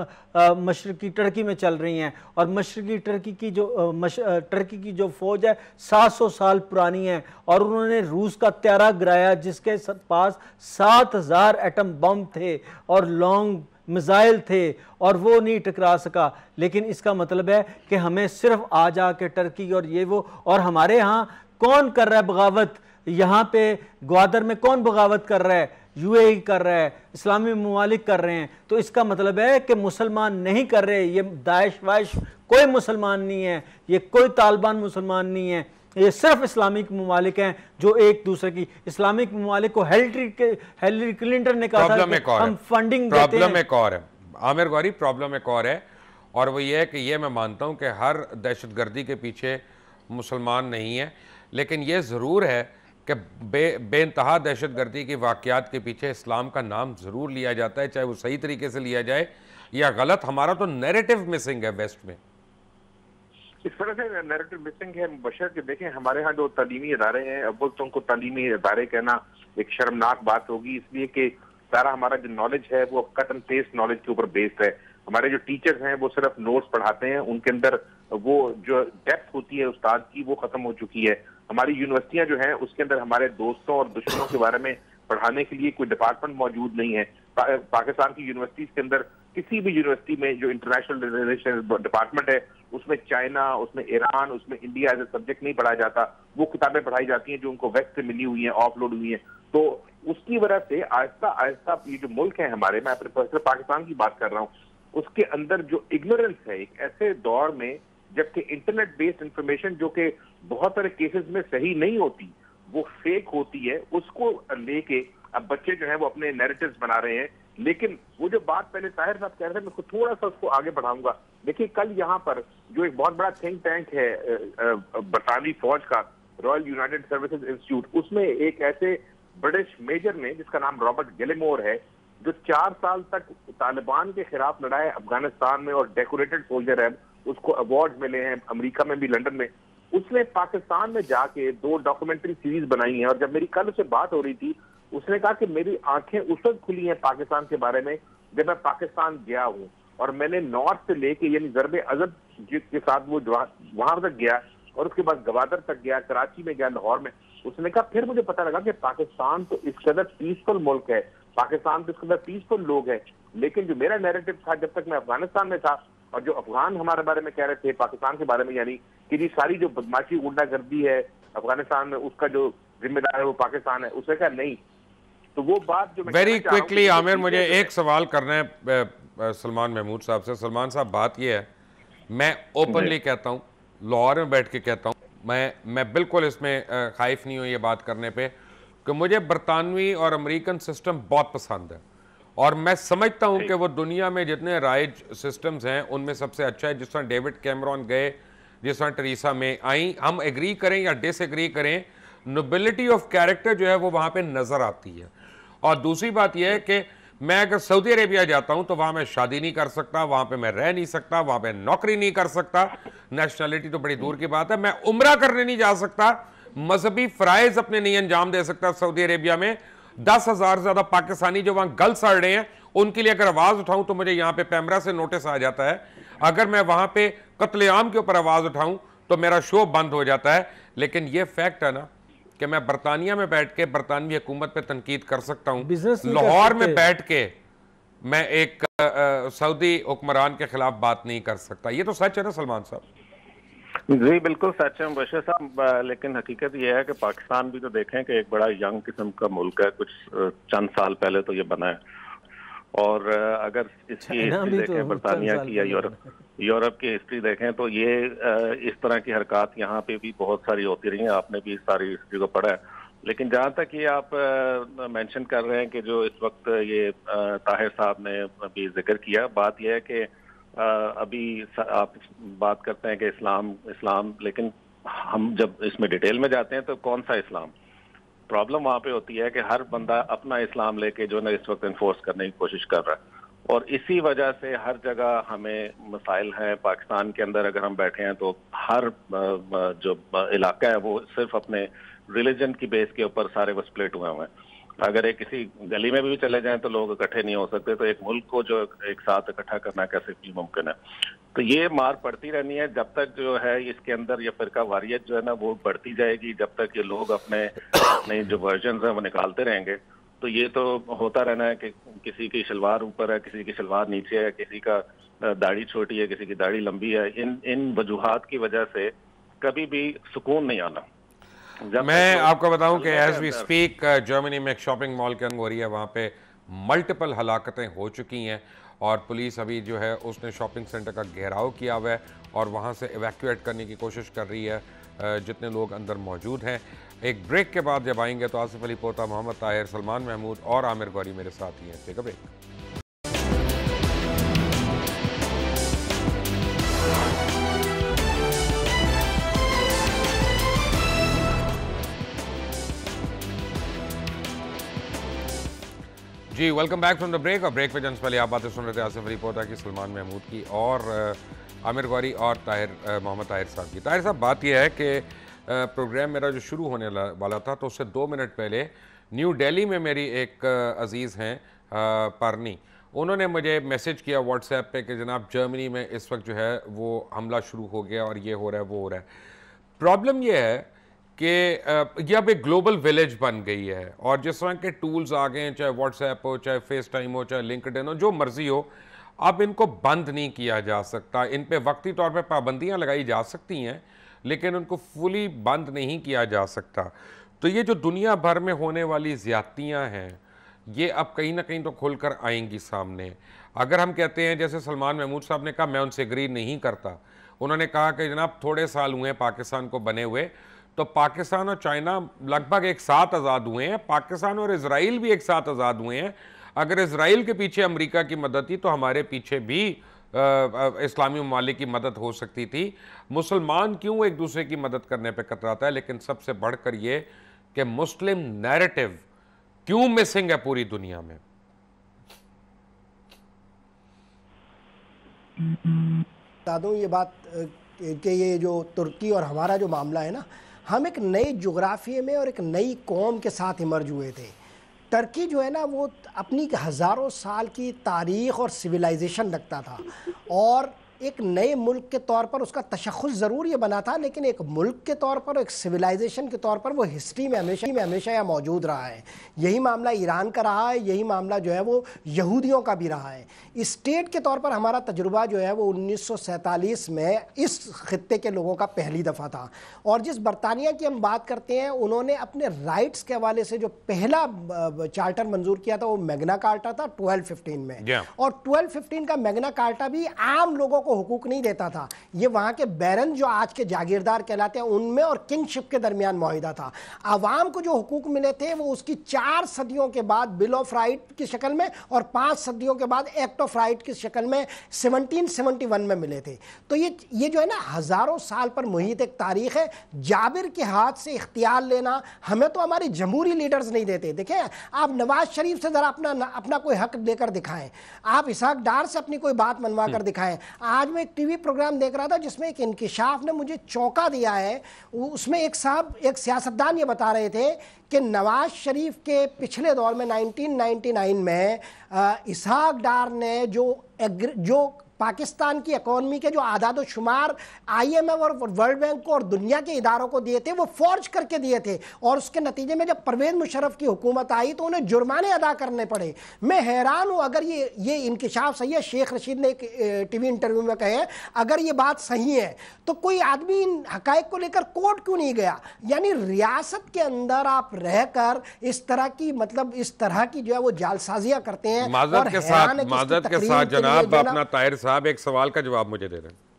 मशरकी टर्की में चल रही हैं और मशरकी टर्की की जो मश, टर्की की जो फ़ौज है सात सौ साल पुरानी है और उन्होंने रूस का त्यारा गिराया जिसके पास सात हज़ार एटम बम थे और लॉन्ग मिसाइल थे और वो नहीं टकरा सका। लेकिन इसका मतलब है कि हमें सिर्फ आ जा के टर्की और ये वो, और हमारे यहाँ कौन कर रहा है बगावत? यहाँ पे ग्वादर में कौन बगावत कर रहा है? यूएई कर रहा है, इस्लामी ममालिक कर रहे हैं। तो इसका मतलब है कि मुसलमान नहीं कर रहे, ये दाइश वाइश कोई मुसलमान नहीं है, ये कोई तालिबान मुसलमान नहीं है, ये सिर्फ इस्लामिक ममालिक हैं जो एक दूसरे की, इस्लामिक ममालिक को हिलरी क्लिंटन ने कहा था कि हम फंडिंग देते हैं। प्रॉब्लम एक और है आमिर गौरी, प्रॉब्लम एक और है, और वो ये है कि ये मैं मानता हूँ कि हर दहशतगर्दी के पीछे मुसलमान नहीं है, लेकिन ये ज़रूर है कि बे बेइंतहा दहशतगर्दी की वाक़यात के पीछे इस्लाम का नाम ज़रूर लिया जाता है, चाहे वो सही तरीके से लिया जाए या गलत। हमारा तो नैरेटिव मिसिंग है वेस्ट में, इस तरह से नैरेटिव मिसिंग है मुबशर के। देखें हमारे यहाँ जो तालीमी इदारे हैं, अब तो उनको तालीमी इदारे कहना एक शर्मनाक बात होगी, इसलिए कि सारा हमारा जो नॉलेज है वो कट एंड पेस्ट नॉलेज के ऊपर बेस्ड है। हमारे जो टीचर्स हैं वो सिर्फ नोट्स पढ़ाते हैं, उनके अंदर वो जो डेप्थ होती है उस्ताद की वो खत्म हो चुकी है। हमारी यूनिवर्सिटियां जो हैं उसके अंदर हमारे दोस्तों और दुश्मनों के बारे में पढ़ाने के लिए कोई डिपार्टमेंट मौजूद नहीं है। पा, पाकिस्तान की यूनिवर्सिटीज के अंदर किसी भी यूनिवर्सिटी में जो इंटरनेशनल रिलेशन डिपार्टमेंट है उसमें चाइना, उसमें ईरान, उसमें इंडिया एज ए सब्जेक्ट नहीं पढ़ाया जाता। वो किताबें पढ़ाई जाती हैं जो उनको वेस्ट से मिली हुई हैं, ऑफलोड हुई हैं। तो उसकी वजह से आहिस्ता आहिस्ता ये जो मुल्क है हमारे, मैं अपने पर्सनल पाकिस्तान की बात कर रहा हूँ, उसके अंदर जो इग्नोरेंस है एक ऐसे दौर में जबकि इंटरनेट बेस्ड इंफॉर्मेशन जो कि बहुत सारे केसेस में सही नहीं होती, वो फेक होती है, उसको लेके अब बच्चे जो है वो अपने नैरेटिव्स बना रहे हैं। लेकिन वो जो बात पहले ताहिर साहब कह रहे थे, मैं थोड़ा सा उसको आगे बढ़ाऊंगा। देखिए कल यहाँ पर जो एक बहुत बड़ा थिंक टैंक है बरतानवी फौज का, रॉयल यूनाइटेड सर्विसेज इंस्टीट्यूट, उसमें एक ऐसे ब्रिटिश मेजर ने जिसका नाम रॉबर्ट गिलेमोर है, जो चार साल तक तालिबान के खिलाफ लड़ाए अफगानिस्तान में और डेकोरेटेड सोल्जर है, उसको अवार्ड मिले हैं अमेरिका में भी, लंदन में। उसने पाकिस्तान में जाके दो डॉक्यूमेंट्री सीरीज बनाई है, और जब मेरी कल उससे बात हो रही थी उसने कहा कि मेरी आंखें उस वक्त खुली हैं पाकिस्तान के बारे में जब मैं पाकिस्तान गया हूँ, और मैंने नॉर्थ से लेके यानी ज़रबे अज़ब के साथ वो वहां तक गया और उसके बाद गवादर तक गया, कराची में गया, लाहौर में। उसने कहा फिर मुझे पता लगा कि पाकिस्तान तो इस कदर पीसफुल मुल्क है, पाकिस्तान तो इस कदर पीसफुल लोग हैं, लेकिन जो मेरा नैरेटिव था जब तक मैं अफगानिस्तान में था और जो अफगान हमारे बारे में कह रहे थे पाकिस्तान के बारे में, यानी कि जी सारी जो बदमाशी गुंडागर्दी है अफगानिस्तान में उसका जो जिम्मेदार है वो पाकिस्तान है, उसने कहा नहीं। तो वो बात जो वेरी क्विकली आमिर मुझे एक सवाल करना है सलमान महमूद साहब से। सलमान साहब बात ये है, मैं ओपनली कहता हूँ, लाहौर में बैठ के कहता हूँ, मैं मैं बिल्कुल इसमें खाइफ नहीं हूँ ये बात करने पे कि मुझे बरतानवी और अमेरिकन सिस्टम बहुत पसंद है, और मैं समझता हूँ कि वो दुनिया में जितने राइज सिस्टम्स हैं उनमें सबसे अच्छा है। जिस तरह डेविड कैमरॉन गए, जिस तरह टेरेसा मे आई, हम एग्री करें या डिसएग्री करें, नोबिलिटी ऑफ कैरेक्टर जो है वो वहाँ पे नज़र आती है। और दूसरी बात यह है कि मैं अगर सऊदी अरेबिया जाता हूं तो वहां मैं शादी नहीं कर सकता, वहां पे मैं रह नहीं सकता, वहां पे नौकरी नहीं कर सकता, नेशनैलिटी तो बड़ी दूर की बात है, मैं उम्रा करने नहीं जा सकता, मजहबी फ़राइज़ अपने नहीं अंजाम दे सकता। सऊदी अरेबिया में दस हजार से ज्यादा पाकिस्तानी जो वहां गल सड़ रहे हैं उनके लिए अगर आवाज उठाऊं तो मुझे यहाँ पे पैमरा से नोटिस आ जाता है। अगर मैं वहां पे कत्लेआम के ऊपर आवाज उठाऊं तो मेरा शो बंद हो जाता है। लेकिन ये फैक्ट है ना कि मैं बरतानिया में बैठ के बरतानवी हुकूमत पे तनकीद कर सकता हूँ, लाहौर में बैठ के मैं एक सऊदी हुक्मरान के खिलाफ बात नहीं कर सकता। ये तो सच है ना सलमान साहब? जी बिल्कुल सच है मुबशिर साहब, लेकिन हकीकत यह है कि पाकिस्तान भी तो देखें कि एक बड़ा यंग किस्म का मुल्क है, कुछ चंद साल पहले तो ये बना है। और अगर इसकी हिस्ट्री देखें तो बरतानिया की या यूरोप यूरोप की हिस्ट्री देखें तो ये इस तरह की हरकत यहाँ पे भी बहुत सारी होती रही हैं, आपने भी इस सारी हिस्ट्री को पढ़ा है। लेकिन जहाँ तक ये आप मेंशन कर रहे हैं कि जो इस वक्त ये ताहिर साहब ने अभी जिक्र किया, बात यह है कि अभी आप बात करते हैं कि इस्लाम इस्लाम लेकिन हम जब इसमें डिटेल में जाते हैं तो कौन सा इस्लाम? प्रॉब्लम वहाँ पे होती है कि हर बंदा अपना इस्लाम लेके जो ना इस वक्त इन्फोर्स करने की कोशिश कर रहा है, और इसी वजह से हर जगह हमें मसाइल हैं। पाकिस्तान के अंदर अगर हम बैठे हैं तो हर जो इलाका है वो सिर्फ अपने रिलीजन की बेस के ऊपर सारे वो स्प्लिट हुए हुए हैं। अगर एक किसी गली में भी चले जाएं तो लोग इकट्ठे नहीं हो सकते, तो एक मुल्क को जो एक साथ इकट्ठा करना कैसे भी मुमकिन है? तो ये मार पड़ती रहनी है जब तक जो है इसके अंदर ये फिरका वारियत जो है ना वो बढ़ती जाएगी, जब तक ये लोग अपने अपने जो वर्जन है वो निकालते रहेंगे। तो ये तो होता रहना है कि किसी की शलवार ऊपर है, किसी की शलवार नीचे है, किसी का दाढ़ी छोटी है, किसी की दाढ़ी लंबी है। इन इन वजूहात की वजह से कभी भी सुकून नहीं आना। मैं आपको बताऊं कि एज वी स्पीक जर्मनी में एक शॉपिंग मॉल के अंदर हो रही है, वहाँ पे मल्टीपल हलाकतें हो चुकी हैं और पुलिस अभी जो है उसने शॉपिंग सेंटर का घेराव किया हुआ है और वहाँ से इवैक्यूएट करने की कोशिश कर रही है जितने लोग अंदर मौजूद हैं। एक ब्रेक के बाद जब आएंगे तो आसिफ अली पोता, मोहम्मद ताहिर, सलमान महमूद और आमिर गौरी मेरे साथ ही हैं। Take a break. जी welcome back from the break. और ब्रेक पे जन पहले आप बातें सुन रहे थे आसिफ अली पोता की, सलमान महमूद की और आमिर गौरी और ताहिर मोहम्मद ताहिर साहब की। ताहिर साहब, बात यह है कि प्रोग्राम मेरा जो शुरू होने वाला था तो उससे दो मिनट पहले न्यू दिल्ली में मेरी एक अजीज़ हैं परनी, उन्होंने मुझे मैसेज किया व्हाट्सएप पे कि जनाब जर्मनी में इस वक्त जो है वो हमला शुरू हो गया और ये हो रहा है वो हो रहा है। प्रॉब्लम ये है कि ये अब एक ग्लोबल विलेज बन गई है और जिस तरह के टूल्स आ गए हैं, चाहे व्हाट्सएप हो, चाहे फेस टाइम हो, चाहे लिंक्डइन हो, जो मर्जी हो, अब इनको बंद नहीं किया जा सकता। इन पे वक्ती तौर पे पाबंदियां लगाई जा सकती हैं लेकिन उनको फुली बंद नहीं किया जा सकता। तो ये जो दुनिया भर में होने वाली ज़्यादतियाँ हैं ये अब कहीं ना कहीं तो खुलकर आएंगी सामने। अगर हम कहते हैं, जैसे सलमान महमूद साहब ने कहा, मैं उनसे एग्री नहीं करता, उन्होंने कहा कि जनाब थोड़े साल हुए हैं पाकिस्तान को बने हुए, तो पाकिस्तान और चाइना लगभग एक साथ आज़ाद हुए हैं, पाकिस्तान और इजराइल भी एक साथ आज़ाद हुए हैं। अगर इजराइल के पीछे अमेरिका की मदद थी तो हमारे पीछे भी इस्लामी ममालिक की मदद हो सकती थी। मुसलमान क्यों एक दूसरे की मदद करने पे कतराता है, लेकिन सबसे बढ़कर ये कि मुस्लिम नैरेटिव क्यों मिसिंग है पूरी दुनिया में। बता दूं ये बात कि ये जो तुर्की और हमारा जो मामला है ना, हम एक नए जोग्राफिए में और एक नई कौम के साथ इमर्ज हुए थे। टर्की जो है ना वो अपनी हज़ारों साल की तारीख़ और सिविलाइजेशन रखता था और एक नए मुल्क के तौर पर उसका तशख़्ख़ुस ज़रूर ये बना था, लेकिन एक मुल्क के तौर पर, एक सिविलाइजेशन के तौर पर वो हिस्ट्री में हमेशा में हमेशा यहाँ मौजूद रहा है। यही मामला ईरान का रहा है, यही मामला जो है वो यहूदियों का भी रहा है। स्टेट के तौर पर हमारा तजुर्बा जो है वो उन्नीस सौ सैंतालीस में इस खित्ते के लोगों का पहली दफ़ा था। और जिस बरतानिया की हम बात करते हैं, उन्होंने अपने राइट्स के हवाले से जो पहला चार्टर मंजूर किया था वो मैग्ना कार्टा था ट्वेल्व फिफ्टीन में yeah. और ट्वेल्व फिफ्टीन का मैग्ना कार्टा भी आम लोगों को हुकूक नहीं देता था। ये वहां के बैरन जो आज के जागीरदार कहलाते हैं उनमें और किंगशिप के दरमियान मुआहिदा था। आवाम को जो हुकूक मिले थे वो उसकी चार सदियों के बाद बिल ऑफ राइट की शक्ल में और पांच सदियों के बाद एक्ट ऑफ राइट की शक्ल में सत्रह सौ इकहत्तर में मिले थे। तो ये ये जो है ना हजारों साल पर मुहित एक तारीख है। जाबिर के हाथ से इख्तियार लेना हमें तो हमारी जमहूरी लीडर्स नहीं देते। देखें, आप नवाज शरीफ से जरा अपना अपना कोई हक लेकर दिखाएं, आप इसहाक डार से अपनी कोई बात मनवा कर दिखाएं। आज मैं एक टीवी प्रोग्राम देख रहा था जिसमें एक इंकिशाफ ने मुझे चौंका दिया है। उसमें एक साहब, एक सियासतदान ये बता रहे थे कि नवाज शरीफ के पिछले दौर में नाइनटीन नाइंटी नाइन में इसहाक डार ने जो जो पाकिस्तान की इकोनॉमी के जो आदाद शुमार आईएमएफ और वर्ल्ड बैंक को और दुनिया के इदारों को दिए थे वो फॉर्ज करके दिए थे और उसके नतीजे में जब परवेज मुशर्रफ की हुकूमत आई तो उन्हें जुर्माने अदा करने पड़े। मैं हैरान हूं, अगर ये ये इंकिशाफ सही है, शेख रशीद ने एक टीवी इंटरव्यू में कहे, अगर ये बात सही है तो कोई आदमी इन हकायक को लेकर कोर्ट क्यों नहीं गया? यानी रियासत के अंदर आप रहकर इस तरह की मतलब इस तरह की जो है वो जालसाजियां करते हैं। माजरत के साथ माजरत के साथ जनाब अपना ताहिर साहब एक सवाल का जवाब मुझे दे रहे हैं।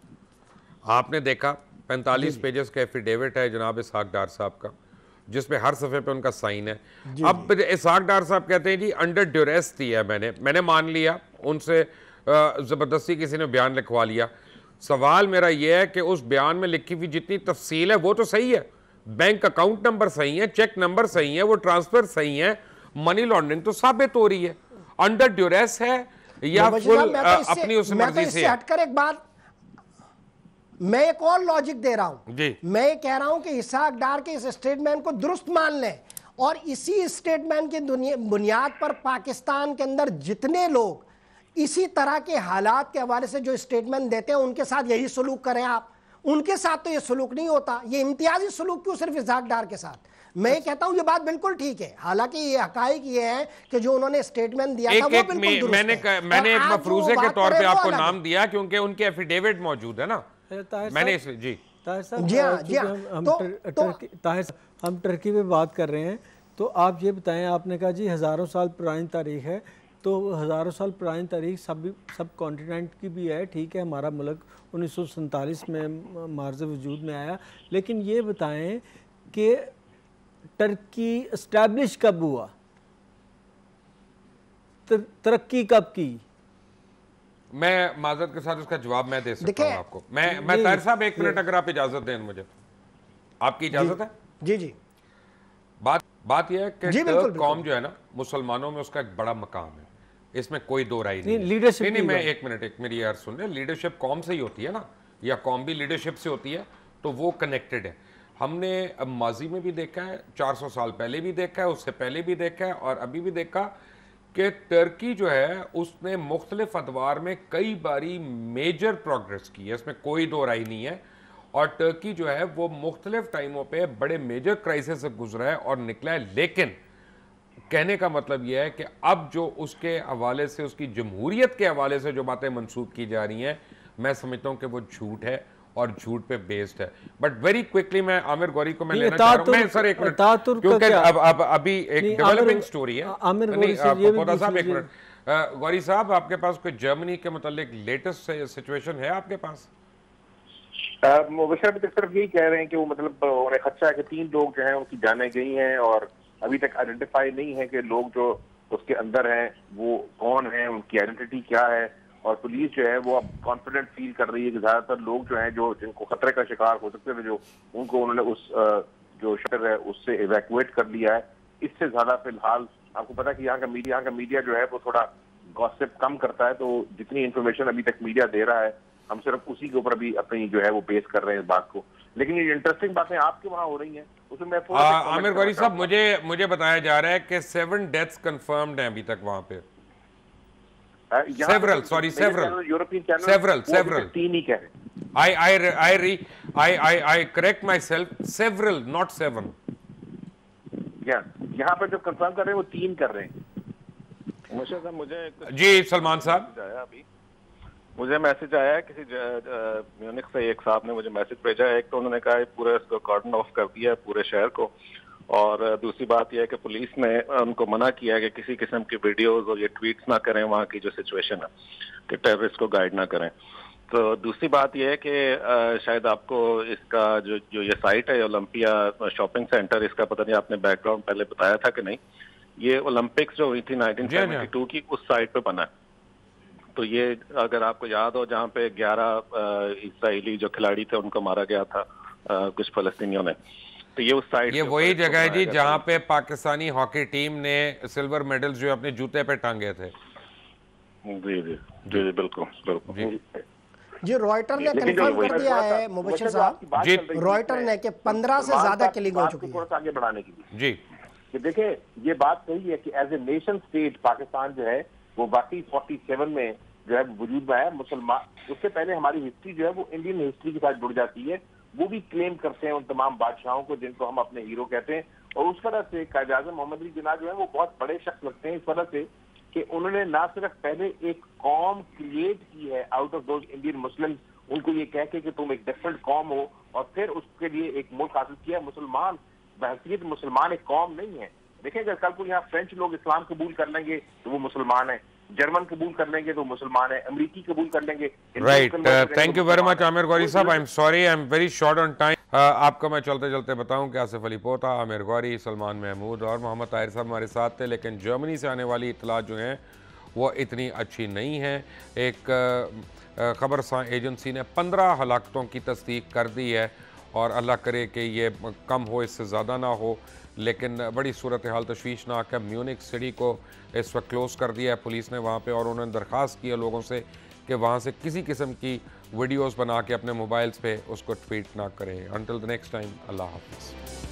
आपने देखा पैंतालीस पेजेस का एफिडेविट है जनाब इसहाक डार साहब का जिसमें हर सफ़े पे उनका साइन है। अब इसहाक डार साहब कहते हैं जी अंडर ड्यूरेस थी है, मैंने मैंने मान लिया, उनसे ज़बरदस्ती किसी ने बयान लिखवा लिया। सवाल मेरा यह है कि उस बयान में लिखी हुई जितनी तफसील है वो तो सही है, बैंक अकाउंट नंबर सही है, चेक नंबर सही है, वो ट्रांसफर सही है, मनी लॉन्ड्रिंग तो साबित हो रही है। अंडर ड्यूरेस है या फुल अपनी उस मर्जी से हटकर एक बात मैं एक और लॉजिक दे रहा हूं जी। मैं कह रहा हूं कि इसहाक डार के इस स्टेटमेंट को दुरुस्त मान लें और इसी स्टेटमेंट के बुनियाद पर पाकिस्तान के अंदर जितने लोग इसी तरह के हालात के हवाले से जो स्टेटमेंट देते हैं उनके साथ यही सलूक करें आप। उनके साथ तो ये सलूक नहीं होता, ये इम्तियाजी सलूक क्यों सिर्फ इसहाक डार के साथ? मैं कहता हूं ये बात बिल्कुल ठीक है, हालांकि ये हकाइक ये है कि जो उन्होंने स्टेटमेंट दिया था वो बिल्कुल दुरुस्त मैंने है। मैंने एक मफरूजे के तौर पे आपको नाम दिया क्योंकि उनके एफिडेविट मौजूद है ना। मैंने इस जी ताहिर साहब जी हाँ जी हाँ हम तो, टर, तो, टर्की ताहिर हम टर्की पे बात कर रहे हैं तो आप ये बताएं, आपने कहा जी हज़ारों साल पुरानी तारीख है, तो हज़ारों साल पुरानी तारीख सब सब कॉन्टिनेंट की भी है, ठीक है। हमारा मुल्क उन्नीस सौ सैंतालीस में मार्ज़ वजूद में आया, लेकिन ये बताएं कि टर्की इस्टेब्लिश कब हुआ, तर, तरक्की कब की? मैं माजरत के साथ इसका जवाब मैं दे सकता हूँ आपको। मैं मैं ताहिर साहब एक मिनट अगर आप इजाजत दें मुझे, आपकी इजाजत है? जी जी। बात बात यह है कि टर्क कौम जो है ना, मुसलमानों में उसका एक बड़ा मकाम है, इसमें कोई दो राय नहीं। लीडरशिप नहीं, नहीं, मैं एक मिनट एक मेरी यार सुन ले, लीडरशिप कौम से ही होती है ना, या कौम भी लीडरशिप से होती है, तो वो कनेक्टेड है। हमने अब माजी में भी देखा है, चार सौ साल पहले भी देखा है, उससे पहले भी देखा है, और अभी भी देखा कि टर्की जो है उसने मुख्तलिफ अदवार में कई बारी मेजर प्रोग्रेस की है, इसमें कोई दो राय नहीं है। और टर्की जो है वो मुख्तलिफ टाइमों पे बड़े मेजर क्राइसिस से गुजरा है और निकला है। लेकिन कहने का मतलब यह है कि अब जो उसके हवाले से, उसकी जमहूरियत के हवाले से जो बातें मंसूब की जा रही हैं, मैं समझता हूं कि वो झूठ है और झूठ पे बेस्ड है। बट वेरी क्विकली मैं आमिर गौरी को मैं लेना चाह रहा हूं। मैं सर एक मिनट, क्योंकि अब अब अभी एक डेवलपिंग स्टोरी है। आमिर गौरी साहब एक मिनट, गौरी साहब आपके पास कोई जर्मनी के मुतालिक लेटेस्ट सिचुएशन है आपके पास? मुबशर अभी तक सिर्फ यही कह रहे हैं कि वो मतलब उन्हें खदशा है कि तीन लोग जो हैं उनकी जानें गई हैं, और अभी तक आइडेंटिफाई नहीं है कि लोग जो उसके अंदर हैं वो कौन है, उनकी आइडेंटिटी क्या है। और पुलिस जो है वो अब कॉन्फिडेंट फील कर रही है कि ज्यादातर लोग जो हैं जो जिनको खतरे का शिकार हो सकते थे, जो उनको उन्होंने उस जो शहर है उससे इवैक्यूएट कर लिया है। इससे ज्यादा फिलहाल आपको पता है कि यहाँ का मीडिया यहाँ का मीडिया जो है वो थोड़ा गॉसिप कम करता है, तो जितनी इंफॉर्मेशन अभी तक मीडिया दे रहा है हम सिर्फ उसी के ऊपर भी अपनी जो है वो बेस कर रहे हैं इस बात को। लेकिन ये इंटरेस्टिंग बातें आपके वहां हो रही हैं, उसमें मैं आमिर गौरी साहब, मुझे मुझे बताया जा रहा है कि सेवन डेथ्स कंफर्म्ड हैं अभी तक वहां पे। Several, sorry several, European several several तीन ही कह रहे। I I I re I I I correct myself, several not seven. यहाँ पर जो कंफर्म कर रहे हैं वो तीन कर रहे हैं। मुझे जी सलमान साहब, अभी मुझे मैसेज आया है किसी म्यूनिख से, एक साहब ने मुझे मैसेज भेजा है। एक तो उन्होंने कहा है पूरे इसको कॉर्डन ऑफ कर दिया है पूरे शहर को, और दूसरी बात यह है कि पुलिस ने उनको मना किया है कि किसी किस्म की वीडियोस और ये ट्वीट्स ना करें वहाँ की जो सिचुएशन है, कि टेररिस्ट को गाइड ना करें। तो दूसरी बात यह है कि शायद आपको इसका जो जो ये साइट है ओलंपिया शॉपिंग सेंटर, इसका पता नहीं आपने बैकग्राउंड पहले बताया था कि नहीं, ये ओलंपिक्स जो हुई थी नाइनटीन सेवेंटी टू की उस साइट पे बना है। तो ये अगर आपको याद हो, जहाँ पे ग्यारह इसराइली जो खिलाड़ी थे उनको मारा गया था आ, कुछ फलस्तीनियों ने, तो ये उस साइड, ये वही जगह है जी जहाँ पे पाकिस्तानी हॉकी टीम ने सिल्वर मेडल्स जो अपने जूते पे टांगे थे। जी जी जी बिल्कुल बिल्कुल जी। रॉयटर ने कंफर्म कर दिया है मुबशर साहब जी, रॉयटर ने कि पंद्रह से ज्यादा किलिंग हो चुकी है। थोड़ा सा आगे बढ़ाने के लिए जी, कि देखिए ये बात सही है कि as a nation state Pakistan जो है वो बाकी सैंतालीस में जो है वजूद में है। मुसलमान, उससे पहले हमारी हिस्ट्री जो है वो इंडियन हिस्ट्री के साथ जुड़ जाती है। वो भी क्लेम करते हैं उन तमाम बादशाहों को जिनको हम अपने हीरो कहते हैं, और उस तरह से कायद आज़म मोहम्मद अली जिन्ना जो है वो बहुत बड़े शख्स लगते हैं इस वजह से कि उन्होंने ना सिर्फ पहले एक कौम क्रिएट की है out of those Indian Muslim, उनको ये कह के कि तुम एक डिफरेंट कौम हो, और फिर उसके लिए एक मुल्क हासिल किया। मुसलमान बहसीयत मुसलमान एक कौम नहीं है। देखिए अगर कल को यहाँ फ्रेंच लोग इस्लाम कबूल कर लेंगे तो वो मुसलमान है, जर्मन कबूल कर लेंगे तो मुसलमान है, अमरीकी कबूल कर लेंगे। Right, thank you very much Aamir Ghauri sahab. I am sorry, I am very short on time. आपको मैं चलते चलते बताऊं कि आसिफ अली पोता, आमिर गौरी, सलमान महमूद और मोहम्मद ताहिर साहब हमारे साथ थे, लेकिन जर्मनी से आने वाली इतला जो हैं वो इतनी अच्छी नहीं है। एक खबर एजेंसी ने पंद्रह हलाकतों की तस्दीक कर दी है, और अल्लाह करे कि ये कम हो, इससे ज़्यादा ना हो, लेकिन बड़ी सूरत हाल तशवीशनाक है। म्यूनिख सिटी को इस वक्त क्लोज़ कर दिया है पुलिस ने वहाँ पे, और उन्होंने दरख्वास्त की है लोगों से कि वहाँ से किसी किस्म की वीडियोस बना के अपने मोबाइल्स पे उसको ट्वीट ना करें। अंटिल द नेक्स्ट टाइम, अल्लाह हाफ़िज़।